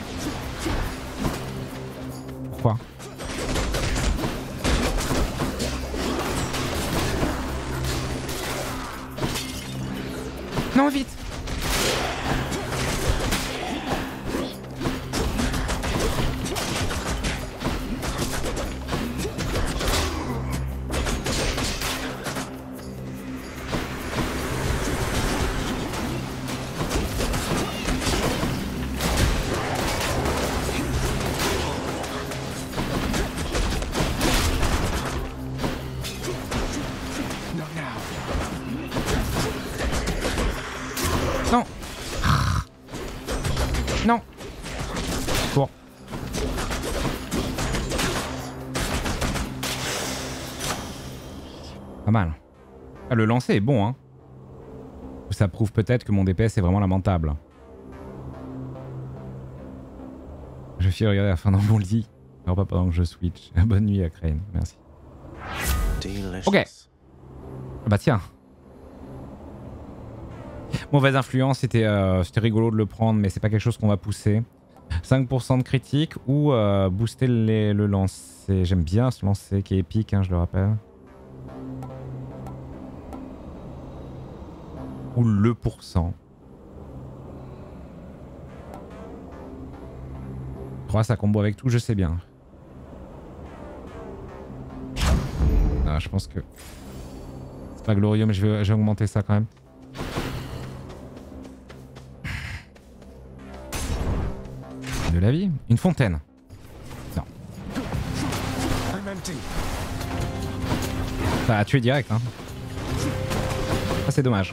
Pourquoi? Non, vite! Non. Non. Bon. Pas mal. Ah, le lancer est bon, hein. Ça prouve peut-être que mon DPS est vraiment lamentable. Je suis regarder la fin dans mon lit. Alors pas pendant que je switch. Bonne nuit à Crane. Merci. Ok. Bah tiens. Mauvaise influence, c'était rigolo de le prendre, mais c'est pas quelque chose qu'on va pousser. 5% de critique ou booster le lancer. J'aime bien ce lancer qui est épique, hein, je le rappelle. Ou le %. 3, ça combo avec tout, je sais bien. Ah, je pense que c'est pas glorieux, mais je vais augmenter ça quand même. De la vie. Une fontaine. Non. Ça a tué direct, hein. Ça, c'est dommage.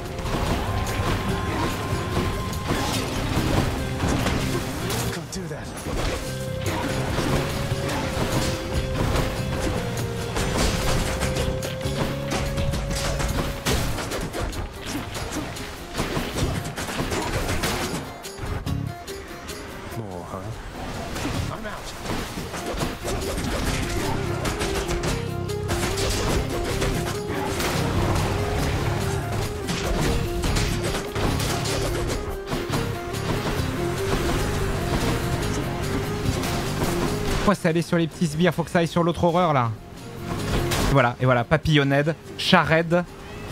Pourquoi c'est aller sur les petits sbires? Faut que ça aille sur l'autre horreur là. Et voilà, papillonnade, charred.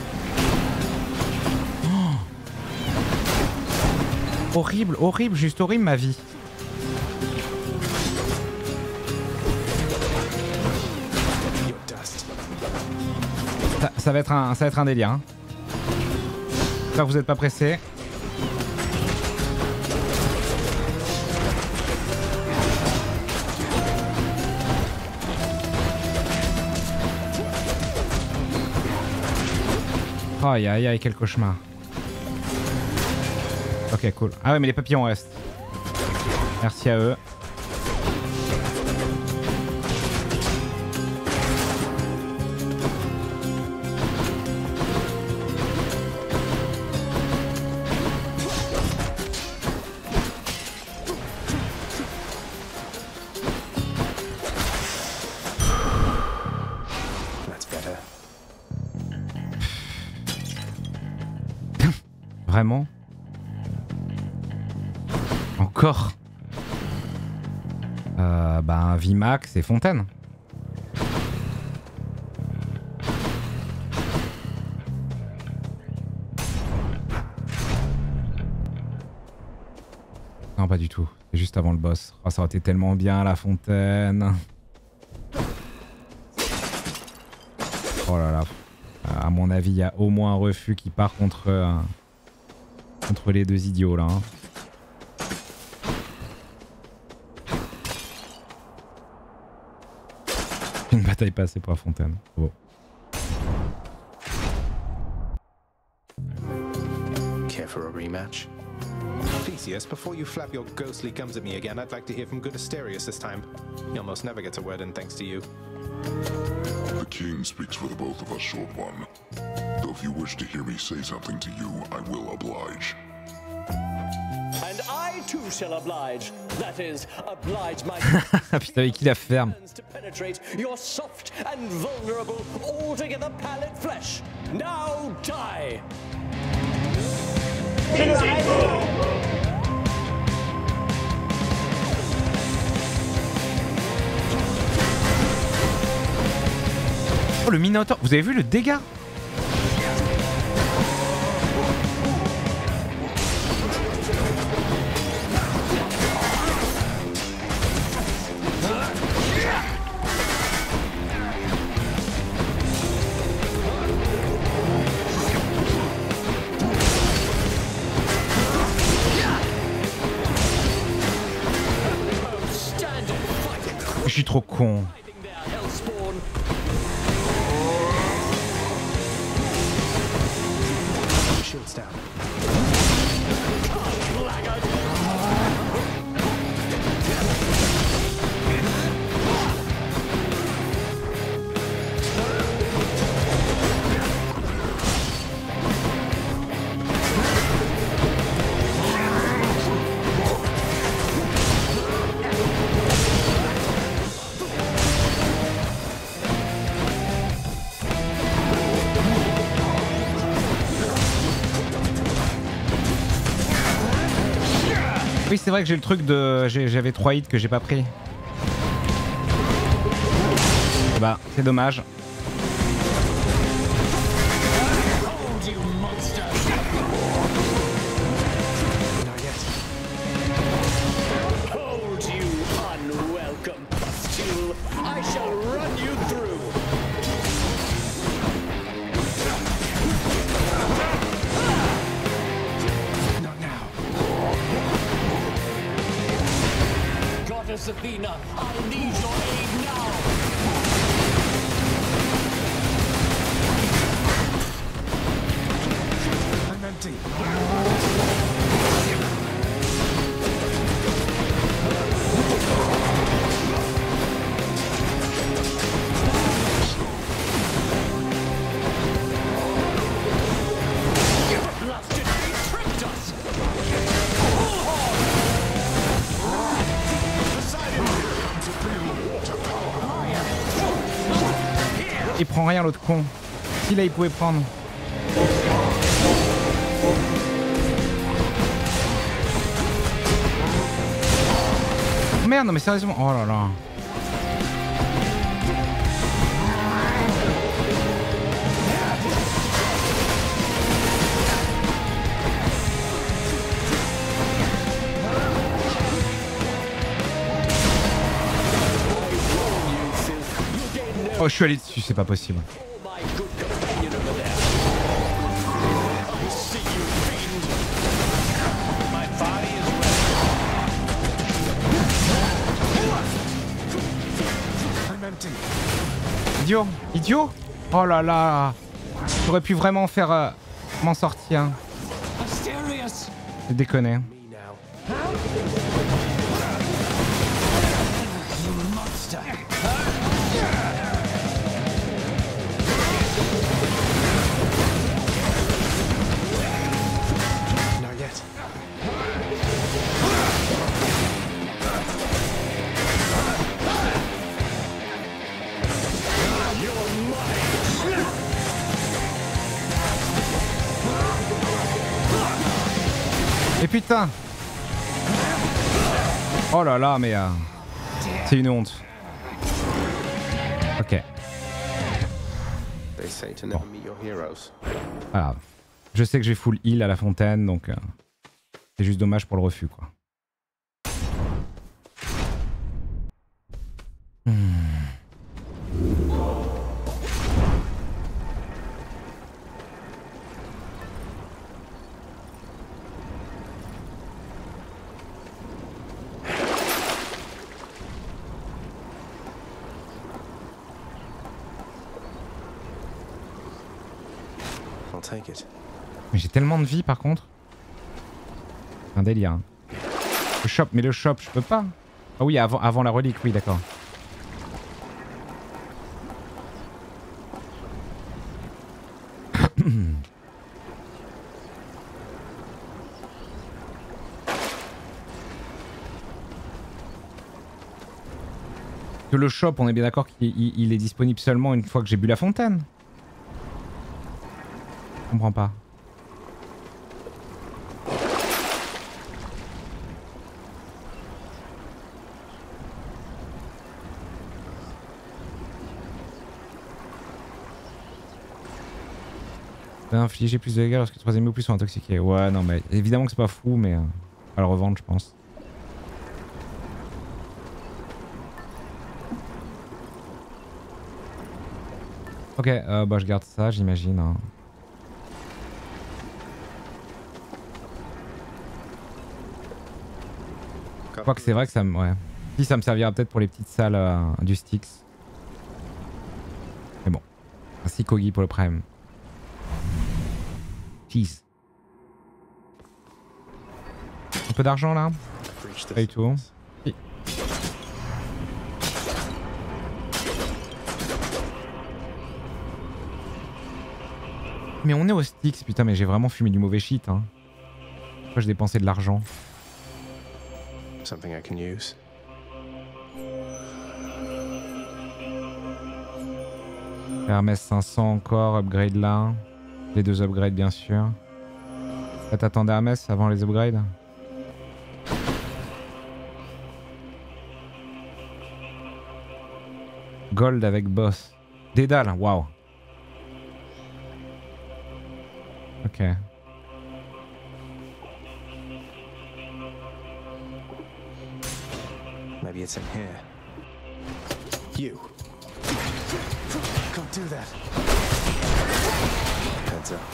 Oh. Horrible, horrible, juste horrible ma vie. Ça va être un délire. Hein. J'espère que vous n'êtes pas pressés. Aïe aïe aïe, quel cauchemar. Ok, cool. Ah ouais, mais les papillons restent. Merci à eux. Vraiment? Encore? Bah, VMAX et Fontaine. pas du tout. C'est juste avant le boss. Oh, ça aurait été tellement bien la fontaine. Oh là là. À mon avis, il y a au moins un refus qui part contre les deux idiots là. Hein. Une bataille passée pour la fontaine. Bon. Care for a rematch? Theseus, before you flap your ghostly gums at me again, I'd like to hear from good Asterius this time. He almost never gets a word in thanks to you. The king speaks for the both of us, Short One. Though if you wish to hear me say something to you, I will oblige. And I too shall oblige. That is, oblige my putain, avec qui la ferme? to penetrate your soft and vulnerable, altogether pallid flesh. Now die! Oh le Minotaur, vous avez vu le dégât? Je suis trop con. Shields down. Oui, c'est vrai que j'ai le truc de... J'avais 3 hits que j'ai pas pris. Bah, c'est dommage. Athena, I need your aid now! I'm empty. Il prend rien l'autre con. Si là il pouvait prendre. Merde, non mais sérieusement. Oh là là. Oh, je suis allé dessus, c'est pas possible. Idiot, idiot. Oh là là. J'aurais pu vraiment faire m'en sortir. J'ai déconné. Et putain. Oh là là, mais c'est une honte. Ok. Bon. Voilà. Je sais que j'ai full heal à la fontaine, donc c'est juste dommage pour le refus, quoi. I'll take it. Mais j'ai tellement de vie par contre. Un délire. Hein. Le shop, mais le shop, je peux pas. Ah oui, avant la relique, oui, d'accord. Que le shop, on est bien d'accord qu'il est disponible seulement une fois que j'ai bu la fontaine. Je comprends pas. Infliger plus de dégâts lorsque le troisième ou plus sont intoxiqués. Ouais, non, mais évidemment que c'est pas fou, mais à le revendre, je pense. Ok, bah je garde ça, j'imagine. Hein. Je crois que c'est vrai que ça me... Ouais. Si, ça me servira peut-être pour les petites salles du Styx. Mais bon. Merci Kogi pour le prime. Jeez. Un peu d'argent là? Pas du tout. Oui. Mais on est au Styx, putain, mais j'ai vraiment fumé du mauvais shit. Hein. Pourquoi j'ai dépensé de l'argent? Something I can use. Hermès 500 encore, upgrade là. Les deux upgrades bien sûr. T'attendais Hermès avant les upgrades? Gold avec boss. Dédale, waouh. Ok. Maybe it's in here. You. Can't do that. Heads up.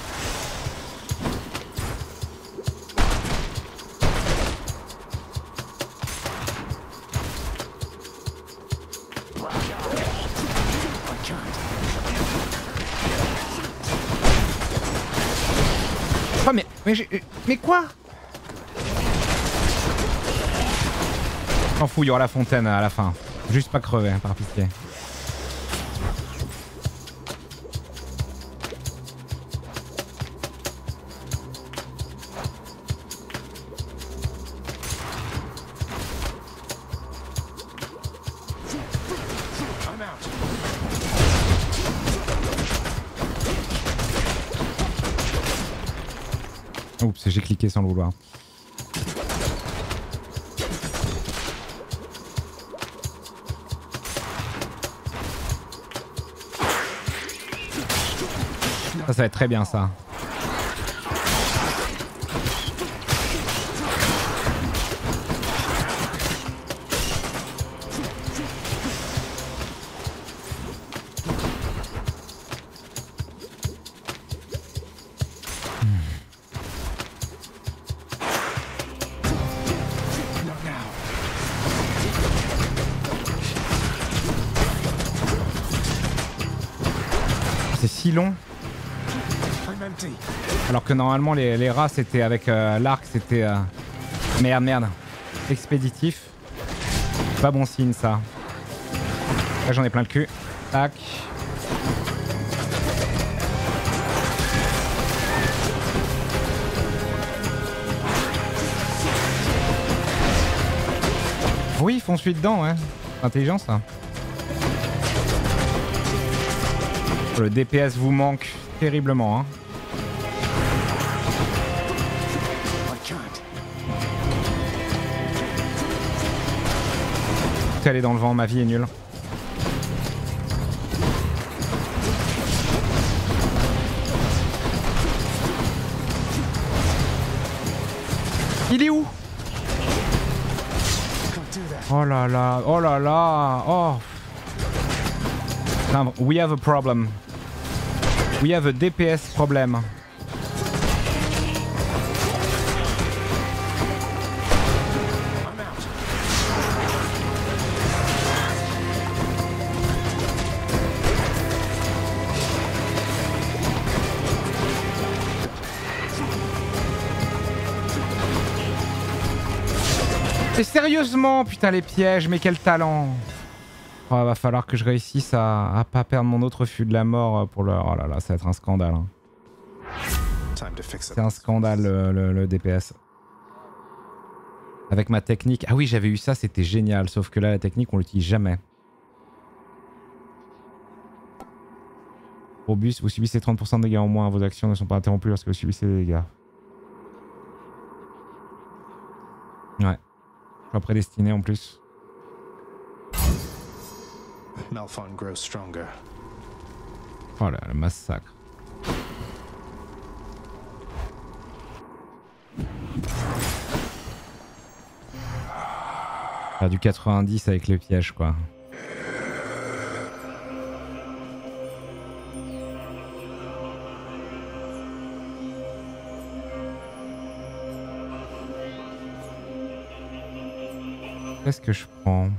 Oh mais quoi? M'en fous, il y aura la fontaine à la fin. Juste pas crever, hein, par pitié. Oups, j'ai cliqué sans le vouloir. Ça va être très bien ça. C'est si long. Alors que normalement les rats c'était avec l'arc, c'était merde. Expéditif. Pas bon signe ça. Là j'en ai plein le cul. Tac. Oui, fonce-lui dedans, ouais. Intelligent ça. Le DPS vous manque terriblement, hein. Tout aller dans le vent, ma vie est nulle. Il est où? Oh là là, oh là là, oh. We have a problem. We have a DPS problem. Et sérieusement, putain, les pièges, mais quel talent! Oh, va falloir que je réussisse à pas perdre mon autre fût de la mort pour le... Oh là là, ça va être un scandale. Hein. C'est un scandale le DPS. Avec ma technique... Ah oui, j'avais eu ça, c'était génial. Sauf que là, la technique, on l'utilise jamais. Robust, vous subissez 30% de dégâts en moins. Vos actions ne sont pas interrompues lorsque vous subissez des dégâts. Ouais. Je suis prédestiné en plus. Malphon grows stronger. Oh là, le massacre. Ah, du 90 avec les pièges, quoi. Qu'est-ce que je prends?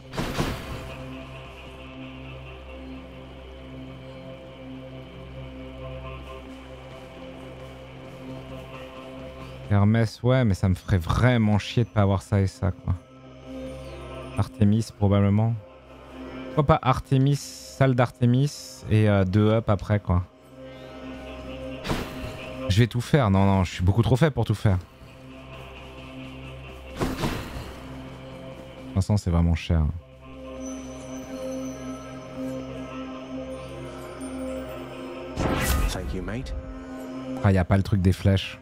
Hermès, ouais, mais ça me ferait vraiment chier de pas avoir ça et ça, quoi. Artemis, probablement. Pourquoi pas Artemis, salle d'Artemis et 2 up après, quoi. Je vais tout faire. Non, non, je suis beaucoup trop fait pour tout faire. Pour l'instant, c'est vraiment cher. Ah, y a pas le truc des flèches.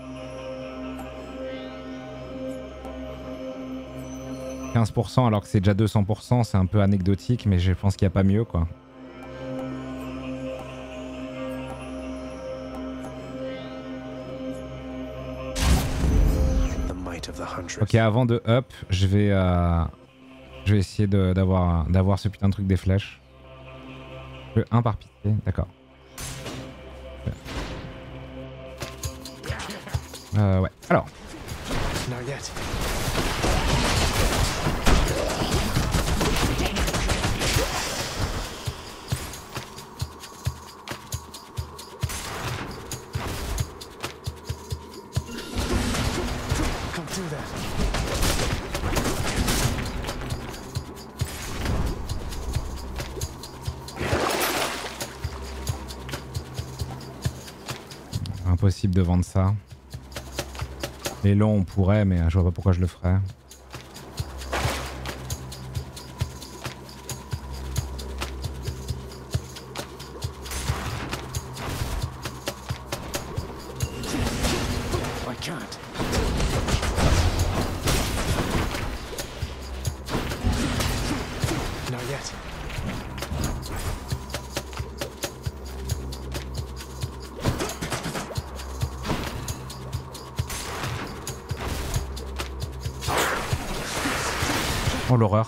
« 15% alors que c'est déjà 200%, c'est un peu anecdotique, mais je pense qu'il n'y a pas mieux, quoi. Ok, avant de up, je vais essayer d'avoir ce putain de truc des flèches. Le 1 par pitié, d'accord. Ouais, alors. Impossible de vendre ça. Les longs on pourrait, mais je vois pas pourquoi je le ferais. Oh l'horreur.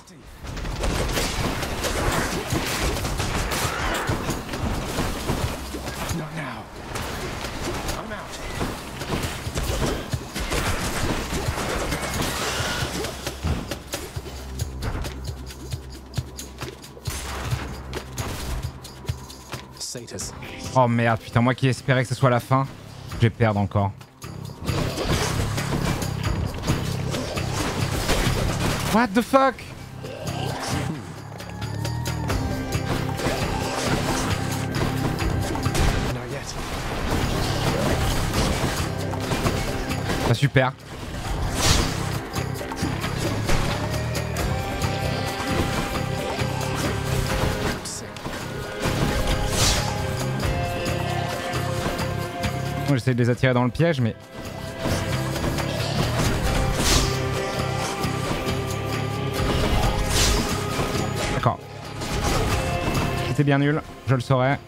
Oh merde, putain, moi qui espérais que ce soit la fin, je vais perdre encore. What the fuck? Ah, super. Moi j'essaie de les attirer dans le piège, mais... D'accord. C'était bien nul, je le saurais.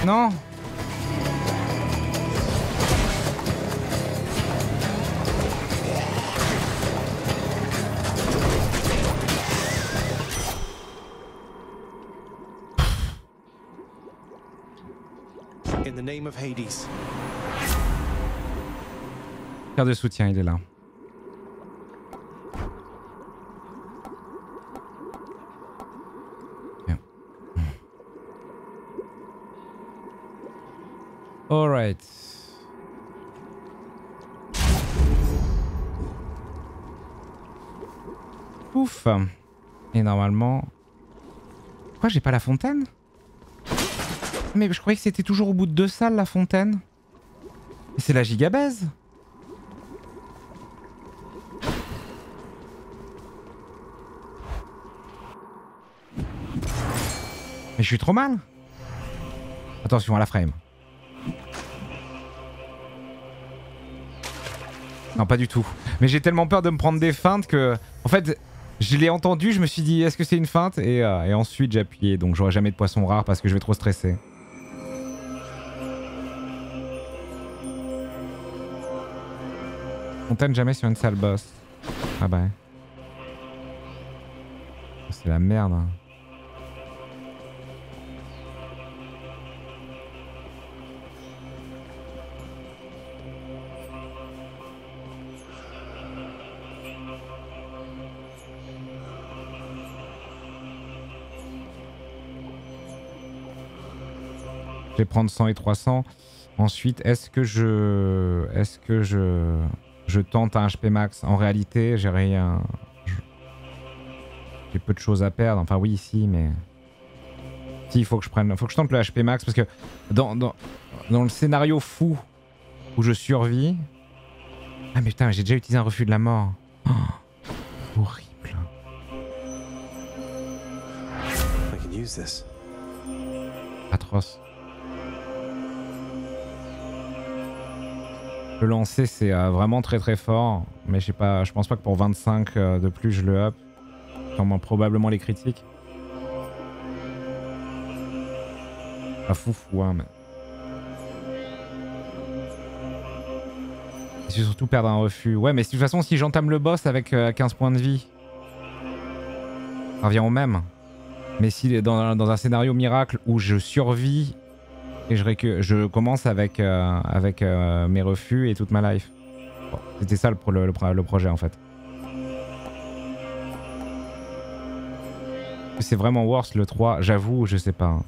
Non. In the name of Hades. Carte de soutien, il est là. Bien. Alright. Ouf. Et normalement... Pourquoi j'ai pas la fontaine? Mais je croyais que c'était toujours au bout de 2 salles la fontaine. Et c'est la gigabaise. Mais je suis trop mal. Attention à la frame. Non, pas du tout. Mais j'ai tellement peur de me prendre des feintes que... En fait, je l'ai entendu, je me suis dit est-ce que c'est une feinte et ensuite j'ai appuyé. Donc j'aurai jamais de poisson rare parce que je vais trop stresser. Fontaine jamais sur une salle boss. Ah bah. C'est la merde. Hein. Je vais prendre 100 et 300. Ensuite, est-ce que je tente un HP max? En réalité, j'ai rien. J'ai peu de choses à perdre. Enfin, oui, ici, mais. Si, il faut que je prenne. Faut que je tente le HP max parce que dans le scénario fou où je survis. Ah, mais putain, j'ai déjà utilisé un refus de la mort. Oh, horrible. I can use this. Atroce. Le lancer c'est vraiment très très fort, mais je sais pas, je pense pas que pour 25 de plus je le up. Probablement les critiques. Pas fou hein, mais... C'est surtout perdre un refus. Ouais, mais de toute façon si j'entame le boss avec 15 points de vie, ça revient au même. Mais si dans un scénario miracle où je survis et je commence avec mes refus et toute ma life. Bon, c'était ça le projet en fait. C'est vraiment worse le 3, j'avoue, je sais pas.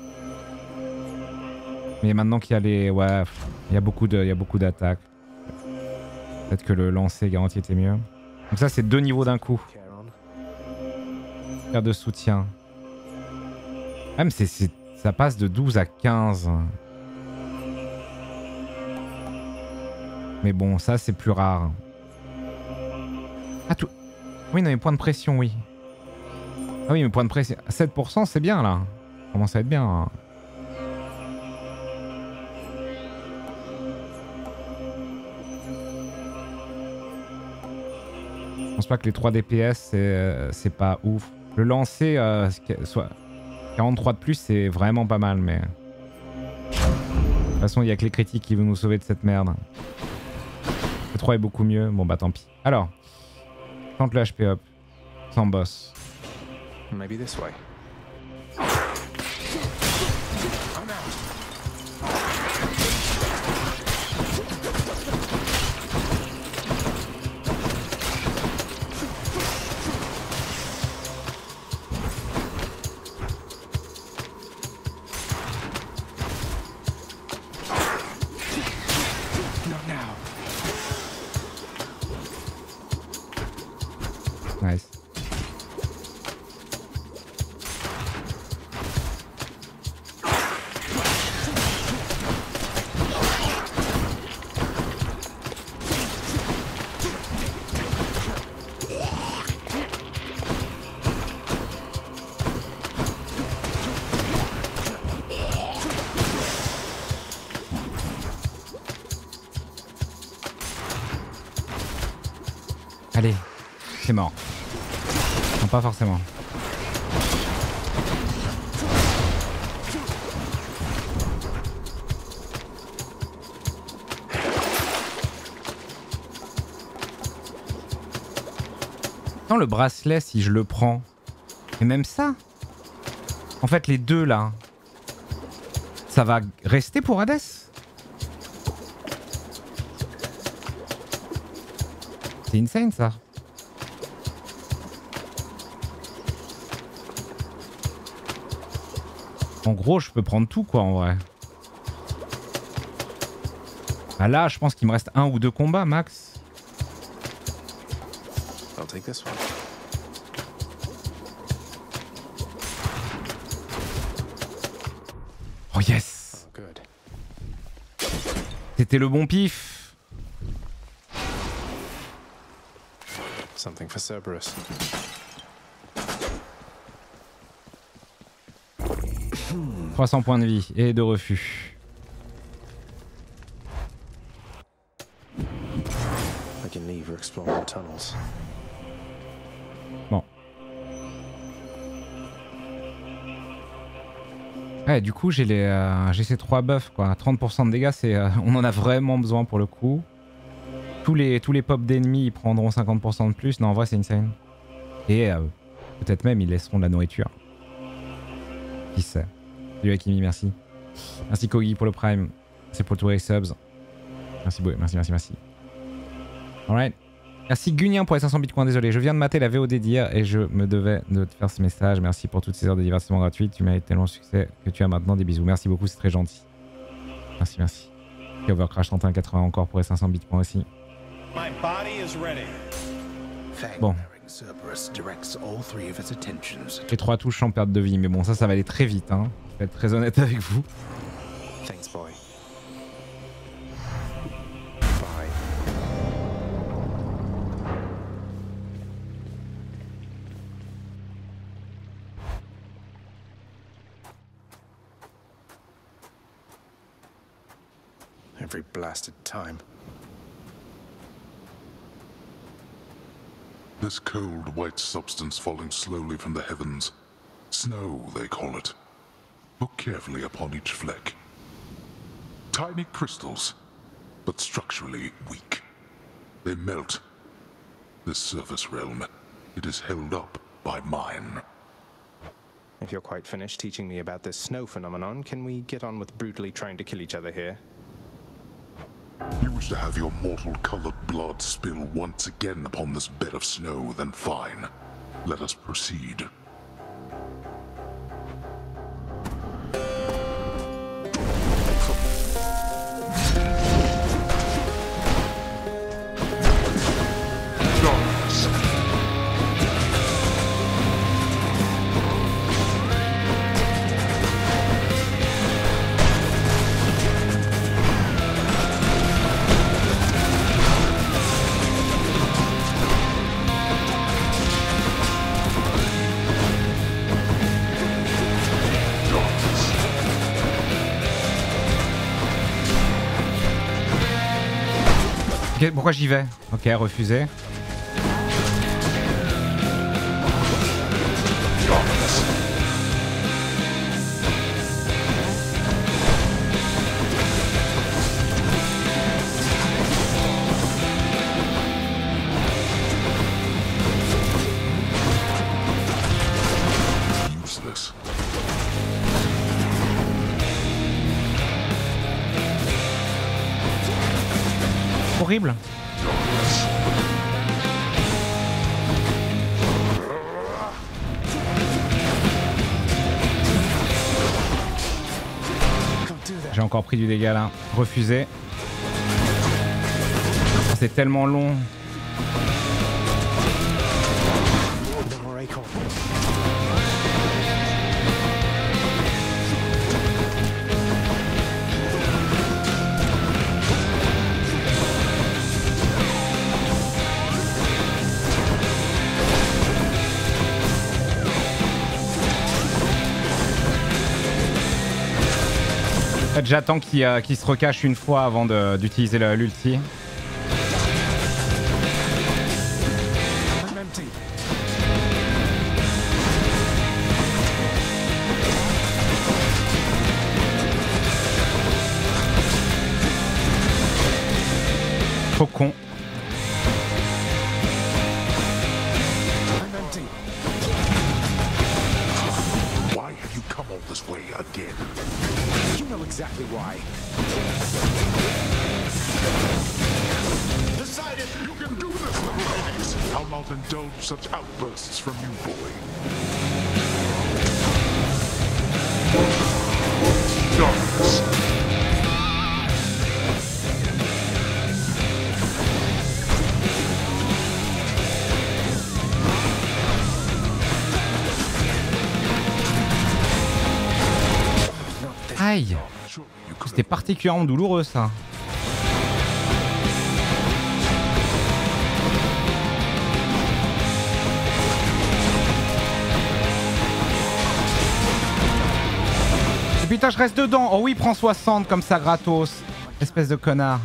Mais maintenant qu'il y a les... Ouais, il y a beaucoup d'attaques. Peut-être que le lancer garanti était mieux. Donc ça c'est 2 niveaux d'un coup. Carte de soutien. Même ça passe de 12 à 15. Mais bon, ça c'est plus rare. Ah tout... Oui, non mais point de pression, oui. Ah oui, mais point de pression... 7% c'est bien là. Ça commence à être bien. Hein. Je pense pas que les 3 DPS c'est pas ouf. Le lancer, soit 43 de plus, c'est vraiment pas mal, mais... De toute façon, il y a que les critiques qui vont nous sauver de cette merde. Le 3 est beaucoup mieux. Bon bah tant pis. Alors, tente le HP up. Sans boss. Maybe this way. Nice. Allez, c'est mort. Non, pas forcément. Maintenant, le bracelet, si je le prends... Et même ça... En fait, les deux, là... Ça va rester pour Hades? C'est insane, ça. En gros, je peux prendre tout, quoi, en vrai. Ah là, je pense qu'il me reste 1 ou 2 combats, max. I'll take this one. Oh yes! Oh, good. C'était le bon pif. Something for Cerberus. 300 points de vie et de refus. I can leave or explore more tunnels. Bon. Ouais, du coup, j'ai ces 3 buffs, quoi. 30% de dégâts, c'est, on en a vraiment besoin pour le coup. Tous les pops d'ennemis, ils prendront 50% de plus. Non, en vrai, c'est insane. Et peut-être même, ils laisseront de la nourriture. Qui sait. Salut Akimi, merci. Merci Kogi pour le Prime. C'est pour tous les subs. Merci Boué, merci. Alright. Merci Gunien pour les 500 bitcoins, désolé. Je viens de mater la VOD d'hier et je me devais de te faire ce message. Merci pour toutes ces heures de divertissement gratuites. Tu mérites tellement de succès que tu as maintenant des bisous. Merci beaucoup, c'est très gentil. Merci. Et Overcrash 3180 encore pour les 500 bitcoins aussi. Bon. Les 3 touches sans perte de vie, mais bon, ça va aller très vite, hein. Je vais être très honnête avec vous. Thanks, boy. Every blasted time. This cold, white substance falling slowly from the heavens. Snow, they call it. Look carefully upon each fleck. Tiny crystals, but structurally weak. They melt. This surface realm, it is held up by mine. If you're quite finished teaching me about this snow phenomenon, can we get on with brutally trying to kill each other here? You wish to have your mortal-colored blood spill once again upon this bed of snow, then fine. Let us proceed. Pourquoi j'y vais? Ok, refusé. Useless. Horrible. J'ai encore pris du dégât là. Refusé. C'est tellement long. En fait, j'attends qu'il se recache une fois avant d'utiliser l'ulti. Trop con. such outbursts from you, boy. Darkness. Aïe! C'était particulièrement douloureux ça. Et putain, je reste dedans! Oh oui, prends 60 comme ça gratos. Espèce de connard.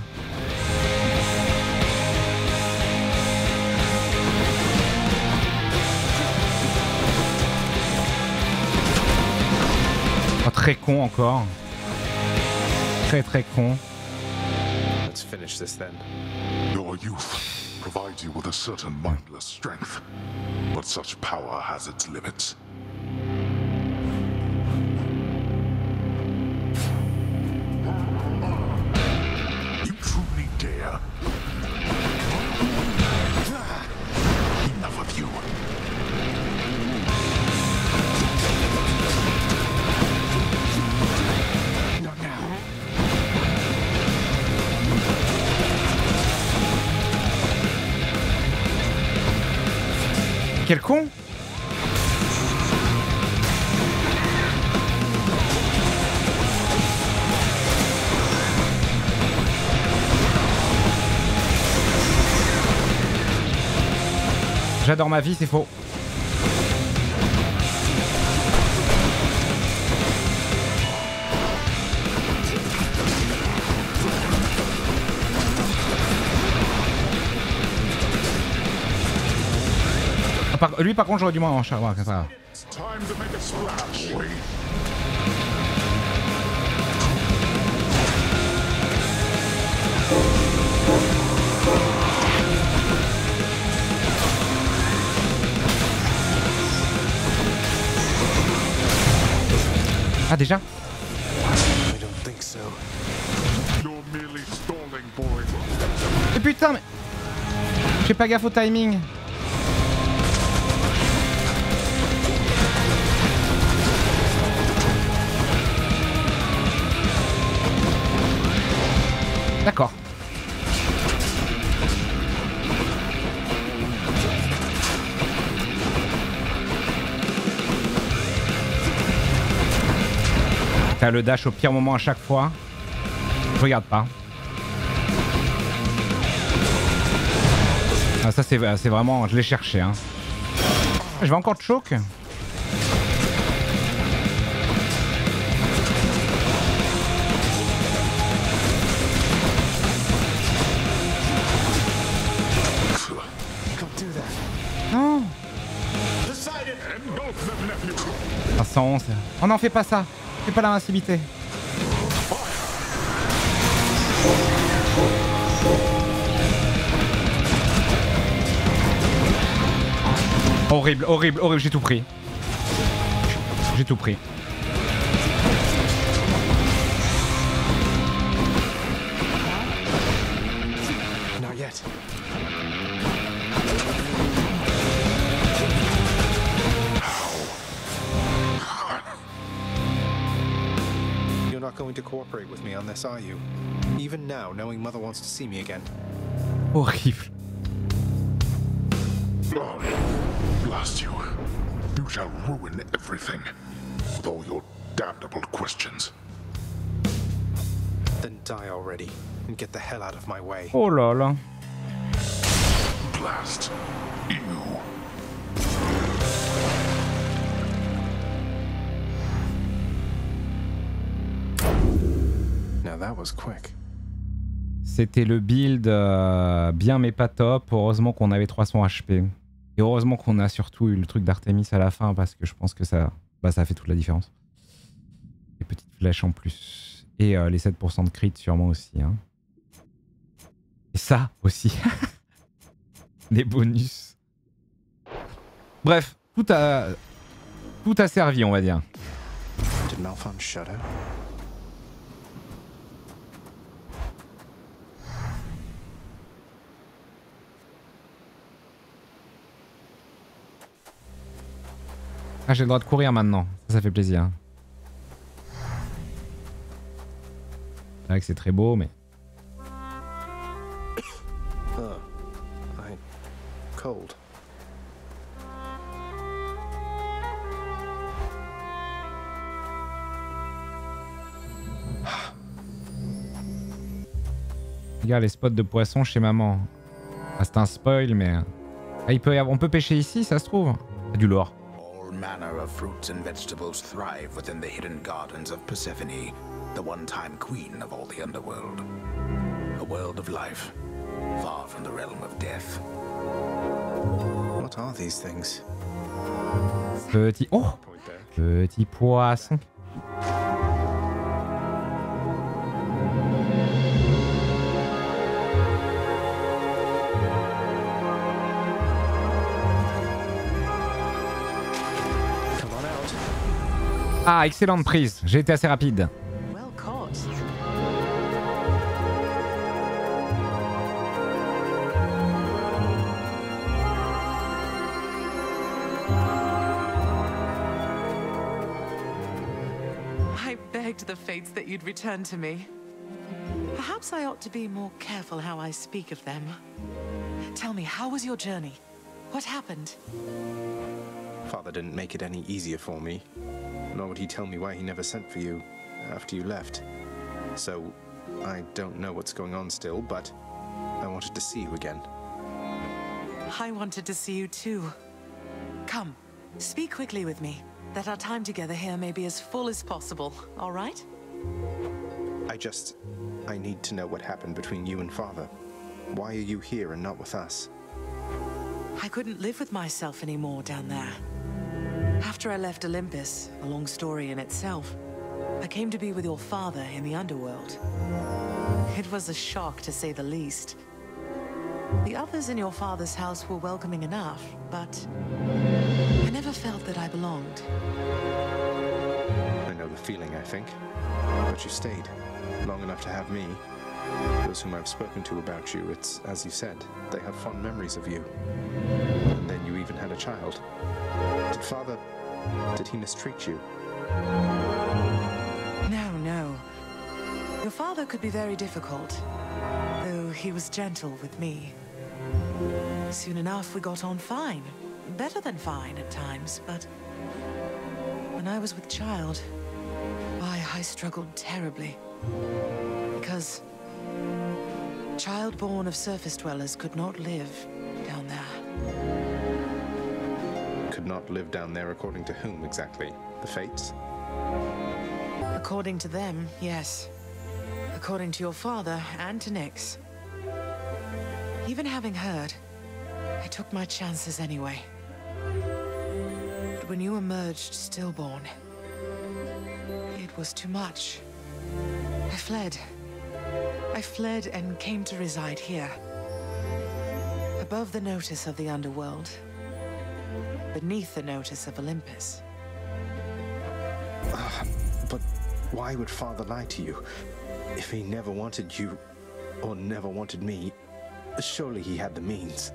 Oh, très con encore. Très con. Let's finish this then. Your youth provides you with a certain mindless strength, but such power has its limits. You truly dare? Enough of you. Quel con! J'adore ma vie, c'est faux. Lui par contre j'aurais du moins en char. C'est pas grave. Ah déjà? Et putain mais... J'ai pas gaffe au timing. D'accord. T'as le dash au pire moment à chaque fois. Je regarde pas. Ah ça c'est vraiment... Je l'ai cherché hein. Je vais encore te choke. Non. 111. Oh non, fais pas ça. Fais pas l'invincibilité. Horrible, horrible, horrible, j'ai tout pris. J'ai tout pris. Not yet. You're not going to cooperate with me on this, are you? Even now, knowing Mother wants to see me again. Horrible. Blast you. You shall ruin everything. With all your damnable questions. Then die already, and get the hell out of my way. Oh là là. Blast. You. Now that was quick. C'était le build bien mais pas top. Heureusement qu'on avait 300 HP. Et heureusement qu'on a surtout eu le truc d'Artemis à la fin parce que je pense que ça, ça fait toute la différence. Les petites flèches en plus. Et les 7% de crit sûrement aussi. Hein. Et ça aussi. Les bonus. Bref, tout a servi on va dire. Did Malphon shudder? Ah, j'ai le droit de courir maintenant. Ça fait plaisir. C'est vrai que c'est très beau, mais... Oh, I'm cold. Regarde les spots de poissons chez maman. Ah, c'est un spoil, mais... Ah, on peut pêcher ici, ça se trouve. Ah, du lore. All manner of fruits and vegetables thrive within the hidden gardens of Persephone, the one-time queen of all the underworld. A world of life, far from the realm of death. What are these things? Petit... Oh! Petit poisson. Ah, excellente prise. J'ai été assez rapide. Well caught. I begged the fates that you'd return to me. Perhaps I ought to be more careful how I speak of them. Tell me, how was your journey? What happened? Father didn't make it any easier for me. Nor would he tell me why he never sent for you after you left. So, I don't know what's going on still, but I wanted to see you again. I wanted to see you too. Come, speak quickly with me, that our time together here may be as full as possible, all right? I need to know what happened between you and Father. Why are you here and not with us? I couldn't live with myself anymore down there. After I left Olympus, a long story in itself, I came to be with your father in the underworld. It was a shock, to say the least. The others in your father's house were welcoming enough, but I never felt that I belonged. I know the feeling, I think. But you stayed, long enough to have me. Those whom I've spoken to about you, it's as you said, they have fond memories of you. And then you even had a child. Did he mistreat you? No. Your father could be very difficult, though he was gentle with me. Soon enough, we got on fine. Better than fine at times, but when I was with child, why, I struggled terribly. Because child born of surface dwellers could not live down there. Could not live down there according to whom exactly? The fates? According to them, yes. According to your father and to Nyx. Even having heard, I took my chances anyway. But when you emerged stillborn, it was too much. I fled. I fled and came to reside here. Above the notice of the underworld. Beneath the notice of Olympus. But why would Father lie to you? If he never wanted you, or never wanted me, surely he had the means.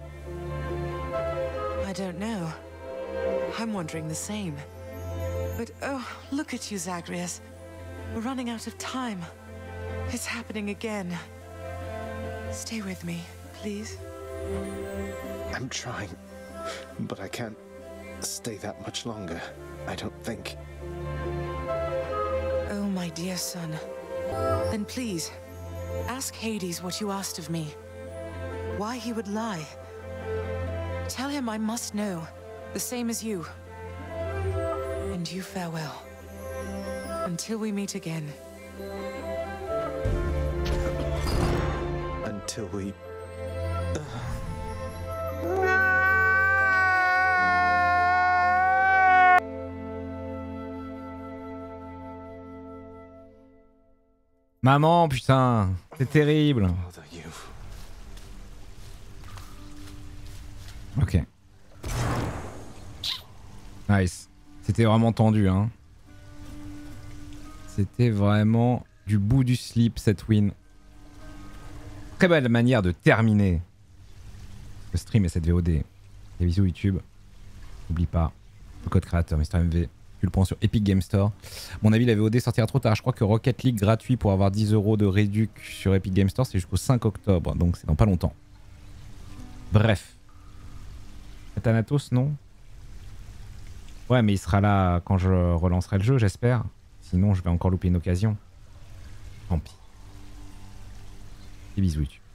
I don't know. I'm wondering the same. But oh, look at you, Zagreus. We're running out of time. It's happening again. Stay with me, please. I'm trying, but I can't stay that much longer, I don't think. Oh, my dear son. Then please, ask Hades what you asked of me. Why he would lie. Tell him I must know, the same as you. And you farewell. Until we meet again. Until we... Maman, putain, c'est terrible. Ok. Nice. C'était vraiment tendu, hein. C'était vraiment du bout du slip, cette win. Très belle manière de terminer le stream et cette VOD. Et bisous YouTube. N'oublie pas Le code créateur, Mister MV. Tu le prends sur Epic Game Store. Mon avis, la VOD sortira trop tard. Je crois que Rocket League gratuit pour avoir 10 € de réduc sur Epic Game Store, c'est jusqu'au 5 octobre. Donc c'est dans pas longtemps. Bref. Thanatos, non? Ouais, mais il sera là quand je relancerai le jeu, j'espère. Sinon, je vais encore louper une occasion. Tant pis. Et bisous YouTube.